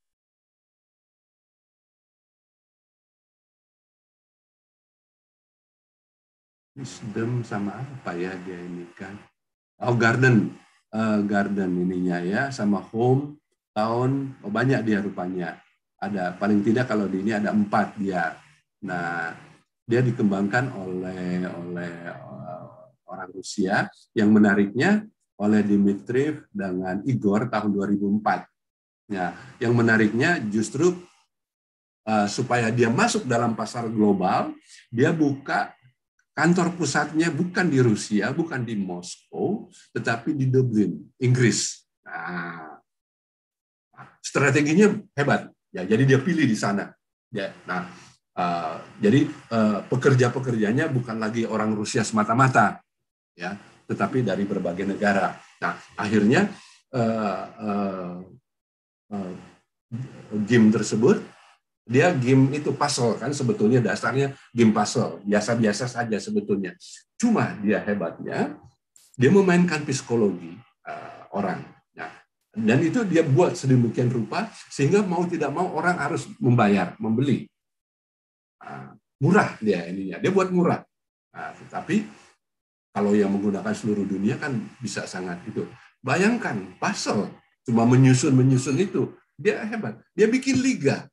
Wisdom sama apa ya dia ini kan? Oh Garden, uh, Garden ininya ya, sama Home, Town, oh banyak dia rupanya. Ada paling tidak kalau di ini ada empat dia. Nah dia dikembangkan oleh oleh uh, orang Rusia. Yang menariknya oleh Dimitriev dengan Igor tahun dua ribu empat. Ya, yang menariknya justru uh, supaya dia masuk dalam pasar global, dia buka kantor pusatnya bukan di Rusia, bukan di Moskow, tetapi di Dublin, Inggris. Nah, strateginya hebat. Ya, jadi dia pilih di sana. Ya, nah, uh, jadi uh, pekerja-pekerjanya bukan lagi orang Rusia semata-mata, ya, tetapi dari berbagai negara. Nah, akhirnya uh, uh, uh, game tersebut dia game itu puzzle kan sebetulnya dasarnya game puzzle biasa-biasa saja sebetulnya. Cuma dia hebatnya dia memainkan psikologi uh, orang. Nah, dan itu dia buat sedemikian rupa sehingga mau tidak mau orang harus membayar, membeli. Uh, murah dia ininya. Dia buat murah. Nah, tetapi kalau yang menggunakan seluruh dunia kan bisa sangat itu. Bayangkan puzzle cuma menyusun-menyusun itu. Dia hebat. Dia bikin liga.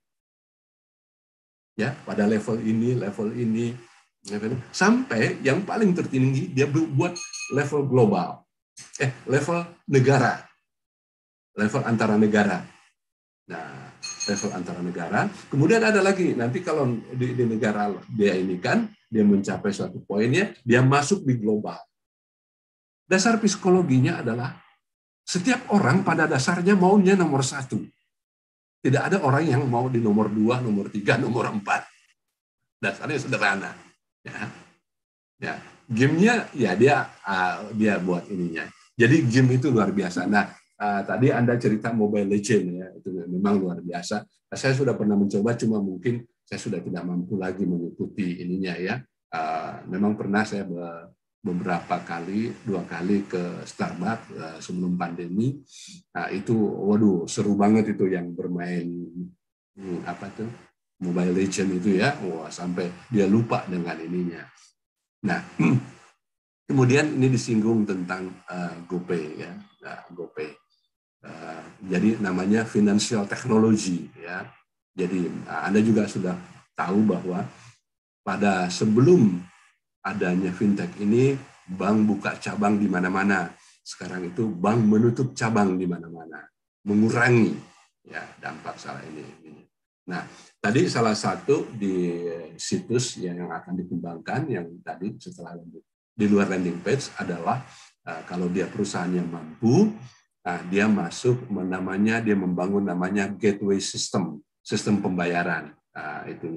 Ya, pada level ini, level ini, sampai yang paling tertinggi dia buat level global, eh level negara, level antara negara. Nah, level antara negara. Kemudian ada lagi nanti kalau di, di negara dia ini kan dia mencapai suatu poinnya, dia masuk di global. Dasar psikologinya adalah setiap orang pada dasarnya maunya nomor satu. Tidak ada orang yang mau di nomor dua, nomor tiga, nomor empat. Dasarnya sederhana. Ya, ya. Game-nya ya dia uh, dia buat ininya. Jadi game itu luar biasa. Nah, uh, tadi Anda cerita Mobile Legends ya, itu memang luar biasa. Saya sudah pernah mencoba, cuma mungkin saya sudah tidak mampu lagi mengikuti ininya ya. Uh, memang pernah saya beberapa kali, dua kali ke Starbucks uh, sebelum pandemi. Nah, itu waduh seru banget itu yang bermain hmm, apa tuh Mobile Legends itu ya, wah sampai dia lupa dengan ininya. Nah, kemudian ini disinggung tentang uh, GoPay ya, nah, GoPay. Uh, jadi namanya financial technology ya. Jadi uh, Anda juga sudah tahu bahwa pada sebelum adanya fintech ini, bank buka cabang di mana-mana. Sekarang itu bank menutup cabang di mana-mana, mengurangi ya dampak salah ini. Nah, tadi salah satu di situs yang akan dikembangkan yang tadi setelah di luar landing page adalah uh, kalau dia perusahaannya mampu, uh, dia masuk namanya dia membangun namanya gateway system, sistem pembayaran uh, itunya.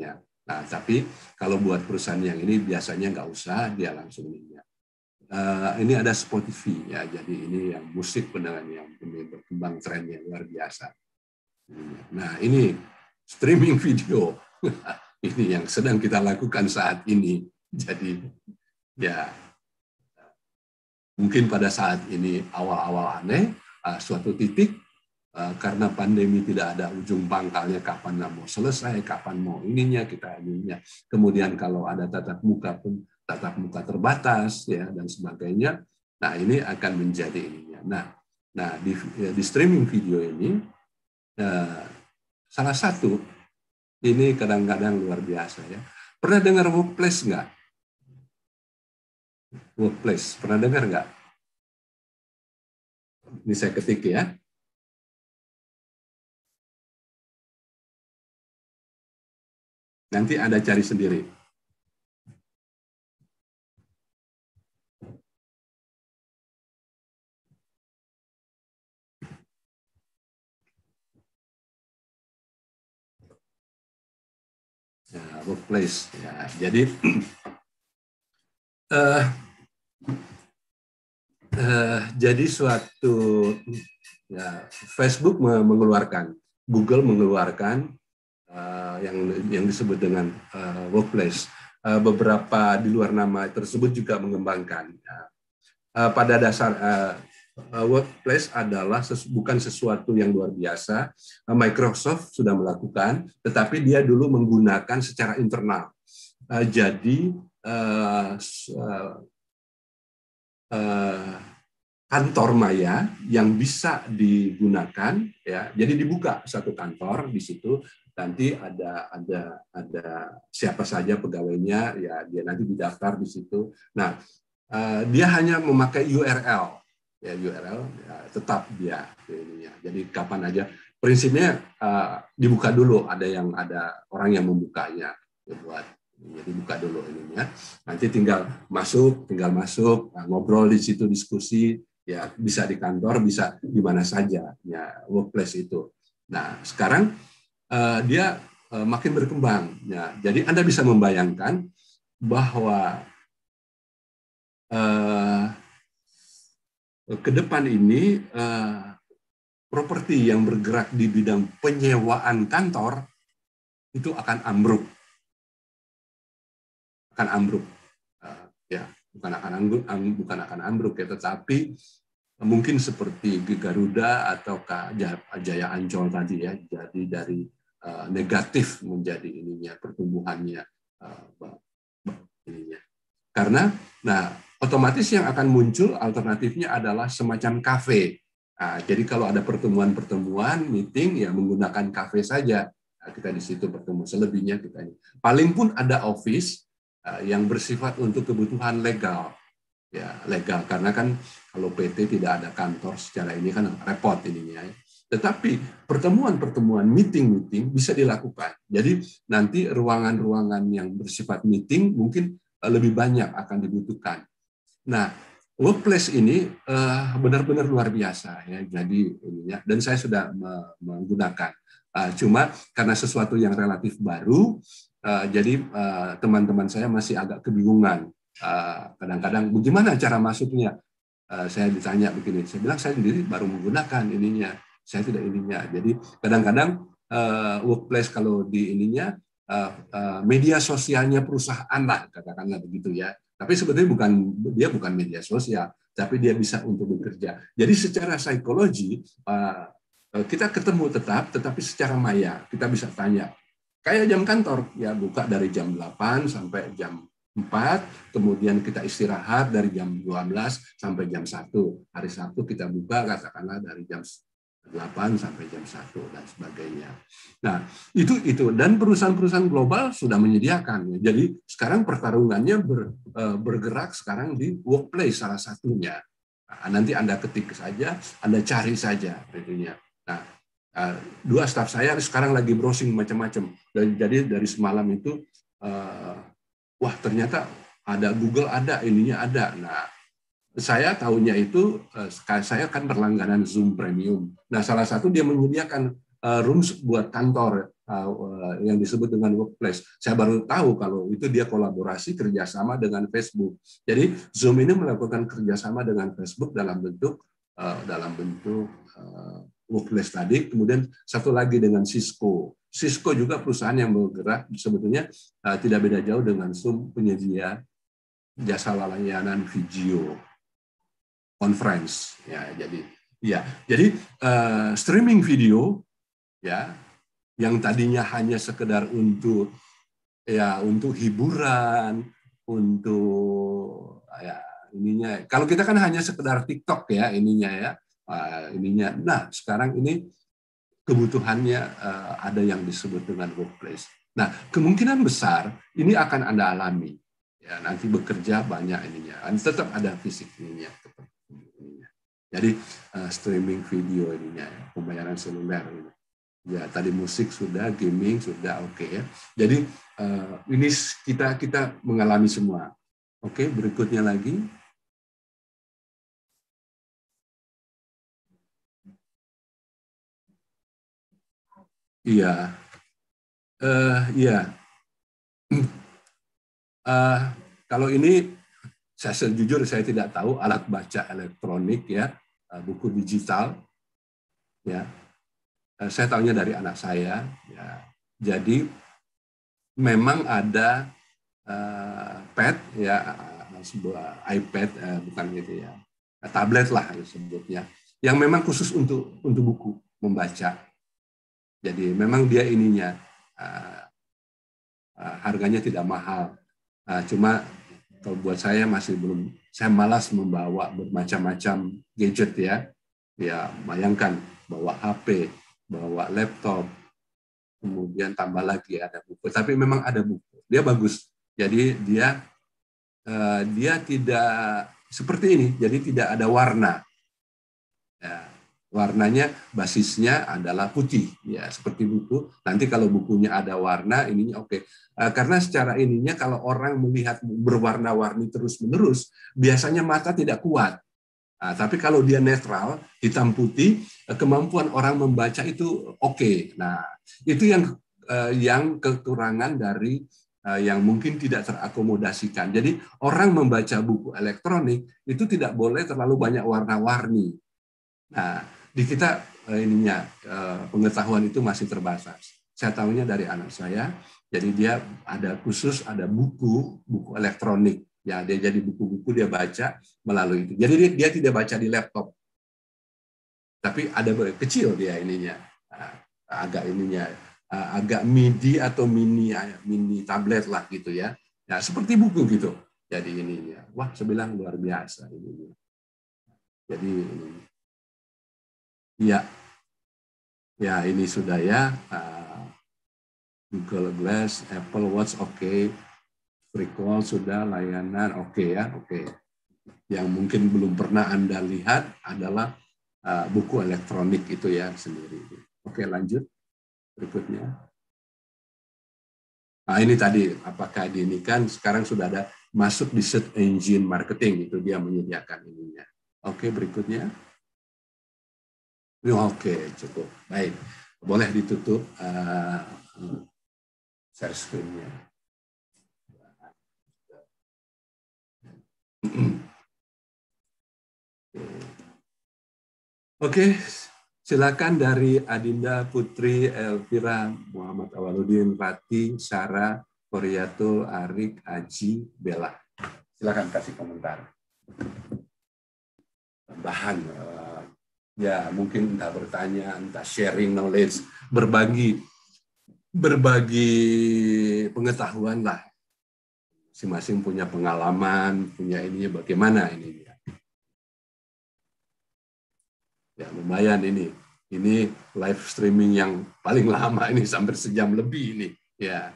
Nah, tapi kalau buat perusahaan yang ini biasanya nggak usah, dia langsung ini. Uh, ini ada Spotify ya, jadi ini yang musik pendengar yang berkembang tren yang luar biasa. Nah, ini streaming video, ini yang sedang kita lakukan saat ini. Jadi ya mungkin pada saat ini awal-awal aneh, uh, suatu titik uh, karena pandemi tidak ada ujung pangkalnya, kapan mau selesai, kapan mau ininya kita ininya. Kemudian kalau ada tatap muka pun tatap muka terbatas ya dan sebagainya. Nah, ini akan menjadi ininya. Nah, nah di, di streaming video ini eh, salah satu ini kadang-kadang luar biasa ya. Pernah dengar workplace nggak? Workplace, pernah dengar nggak? Ini saya ketik ya. Nanti Anda cari sendiri. Ya, workplace. Ya, jadi uh, uh, jadi suatu ya, Facebook mengeluarkan, Google mengeluarkan uh, yang yang disebut dengan uh, workplace. Uh, beberapa di luar nama tersebut juga mengembangkan. Ya. Uh, pada dasar uh, workplace adalah sesu, bukan sesuatu yang luar biasa. Microsoft sudah melakukan, tetapi dia dulu menggunakan secara internal. Uh, jadi uh, uh, uh, kantor maya yang bisa digunakan, ya. Jadi dibuka satu kantor di situ, nanti ada ada ada siapa saja pegawainya, ya dia nanti didaftar di situ. Nah, uh, dia hanya memakai U R L. Ya, U R L ya, tetap dia ininya. Jadi kapan aja prinsipnya uh, dibuka dulu, ada yang ada orang yang membukanya ya, buat jadi buka dulu ininya. Nanti tinggal masuk, tinggal masuk nah, ngobrol di situ, diskusi ya, bisa di kantor, bisa di mana saja ya, workplace itu. Nah, sekarang uh, dia uh, makin berkembang ya. Jadi Anda bisa membayangkan bahwa uh, ke depan ini eh, properti yang bergerak di bidang penyewaan kantor itu akan ambruk, akan ambruk, uh, ya bukan akan ambruk, bukan akan ambruk ya, tetapi mungkin seperti Garuda atau Jaya Ancol tadi ya, jadi dari uh, negatif menjadi ininya pertumbuhannya uh, ininya. Karena, nah, otomatis yang akan muncul alternatifnya adalah semacam kafe. Nah, jadi kalau ada pertemuan-pertemuan, meeting, ya menggunakan kafe saja. Nah, kita di situ bertemu, selebihnya kita. Paling pun ada office uh, yang bersifat untuk kebutuhan legal. Ya, legal. Karena kan kalau P T tidak ada kantor secara ini kan repot ininya. Tetapi pertemuan-pertemuan, meeting-meeting bisa dilakukan. Jadi nanti ruangan-ruangan yang bersifat meeting mungkin lebih banyak akan dibutuhkan. Nah, workplace ini uh, benar-benar luar biasa ya. Jadi ininya, dan saya sudah me menggunakan. Uh, cuma karena sesuatu yang relatif baru, uh, jadi teman-teman uh, saya masih agak kebingungan. Kadang-kadang uh, bagaimana cara masuknya? Uh, saya ditanya begini, saya bilang saya sendiri baru menggunakan ininya, saya tidak ininya. Jadi kadang-kadang uh, workplace kalau di ininya uh, uh, media sosialnya perusahaan lah, katakanlah begitu ya. Tapi sebetulnya bukan, dia bukan media sosial, tapi dia bisa untuk bekerja. Jadi secara psikologi uh, kita ketemu tetap, tetapi secara maya kita bisa tanya. Kayak jam kantor, ya buka dari jam delapan sampai jam empat, kemudian kita istirahat dari jam dua belas sampai jam satu. Hari Sabtu kita buka katakanlah dari jam delapan sampai jam satu dan sebagainya. Nah, itu itu dan perusahaan-perusahaan global sudah menyediakan. Jadi sekarang pertarungannya ber, bergerak sekarang di workplace salah satunya. Nah, nanti Anda ketik saja, Anda cari saja itunya. Nah, dua staf saya sekarang lagi browsing macam-macam. Jadi dari semalam itu wah ternyata ada Google ada, ininya ada. Nah, saya tahunya itu, saya kan berlangganan Zoom Premium. Nah, salah satu dia menyediakan rooms buat kantor, uh, yang disebut dengan workplace. Saya baru tahu kalau itu dia kolaborasi kerjasama dengan Facebook. Jadi Zoom ini melakukan kerjasama dengan Facebook dalam bentuk uh, dalam bentuk uh, workplace tadi. Kemudian satu lagi dengan Cisco. Cisco juga perusahaan yang bergerak sebetulnya uh, tidak beda jauh dengan Zoom, penyedia jasa layanan video conference. Ya, jadi ya, jadi uh, streaming video ya yang tadinya hanya sekedar untuk ya untuk hiburan, untuk ya ininya. Kalau kita kan hanya sekedar TikTok ya ininya ya, uh, ininya. Nah, sekarang ini kebutuhannya uh, ada yang disebut dengan workplace. Nah, kemungkinan besar ini akan Anda alami. Ya, nanti bekerja banyak ininya. Tetap ada fisik ininya. Jadi uh, streaming video ininya, ya, pembayaran seluler ini. Ya, tadi musik sudah, gaming sudah, oke okay, ya. Jadi uh, ini kita kita mengalami semua. Oke, okay, berikutnya lagi. Iya, uh, iya. Uh, kalau ini saya sejujur saya tidak tahu alat baca elektronik ya, uh, buku digital, ya. Saya tahunya dari anak saya, ya. Jadi memang ada uh, pad, ya, sebuah iPad, uh, bukan gitu ya, tablet lah disebutnya, yang memang khusus untuk untuk buku membaca. Jadi memang dia ininya uh, uh, harganya tidak mahal, uh, cuma kalau buat saya masih belum, saya malas membawa bermacam-macam gadget ya, ya bayangkan bawa H P. Bawa laptop, kemudian tambah lagi ada buku. Tapi memang ada buku. Dia bagus. Jadi dia uh, dia tidak seperti ini. Jadi tidak ada warna. Ya, warnanya basisnya adalah putih. Ya seperti buku. Nanti kalau bukunya ada warna, ininya oke. Okay. Uh, karena secara ininya kalau orang melihat berwarna-warni terus-menerus, biasanya mata tidak kuat. Nah, tapi kalau dia netral, hitam putih, kemampuan orang membaca itu oke. Okay. Nah, itu yang uh, yang kekurangan dari uh, yang mungkin tidak terakomodasikan. Jadi orang membaca buku elektronik itu tidak boleh terlalu banyak warna-warni. Nah, di kita uh, ininya uh, pengetahuan itu masih terbatas. Saya tahunya dari anak saya. Jadi dia ada khusus ada buku buku elektronik. Ya, dia jadi buku-buku dia baca melalui itu. Jadi dia, dia tidak baca di laptop. Tapi ada kecil dia ininya. Agak ininya agak midi atau mini mini tablet lah gitu ya. Ya, seperti buku gitu. Jadi ininya. Wah, saya bilang luar biasa ini. Jadi ini. Ya. Ya, ini sudah ya. Google Glass, Apple Watch oke. Okay. Recall sudah, layanan oke okay ya, oke. Okay. Yang mungkin belum pernah Anda lihat adalah uh, buku elektronik itu ya sendiri. Oke, okay, lanjut berikutnya. Nah ini tadi apakah ini kan sekarang sudah ada masuk di search engine marketing, itu dia menyediakan ininya. Oke, okay, berikutnya. Oke, okay, cukup baik. Boleh ditutup uh, share screen-nya. Oke, silakan dari Adinda Putri Elvira Muhammad Awaludin Rati Sarah Koriatul Arik Aji Bella. Silakan kasih komentar. Tambahan ya mungkin entah bertanya, entah sharing knowledge, berbagi berbagi pengetahuan lah. Masing-masing punya pengalaman, punya ininya bagaimana ini. Ya lumayan ini. Ini live streaming yang paling lama ini sampai sejam lebih ini. Ya.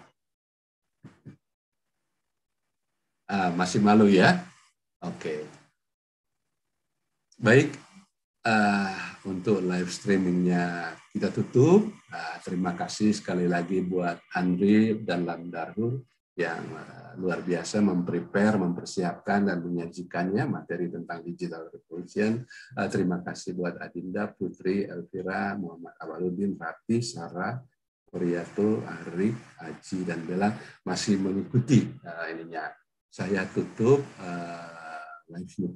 Ah, masih malu ya? Oke. Baik. Uh, untuk live streamingnya kita tutup. Uh, terima kasih sekali lagi buat Andri dan Lamdarhur yang uh, luar biasa memprepare, mempersiapkan dan menyajikannya materi tentang digital revolution. Uh, terima kasih buat Adinda, Putri, Elvira, Muhammad Awaludin, Rati, Sarah, Oriato, Ari, Aji, dan Bella masih mengikuti uh, ininya. Saya tutup uh, live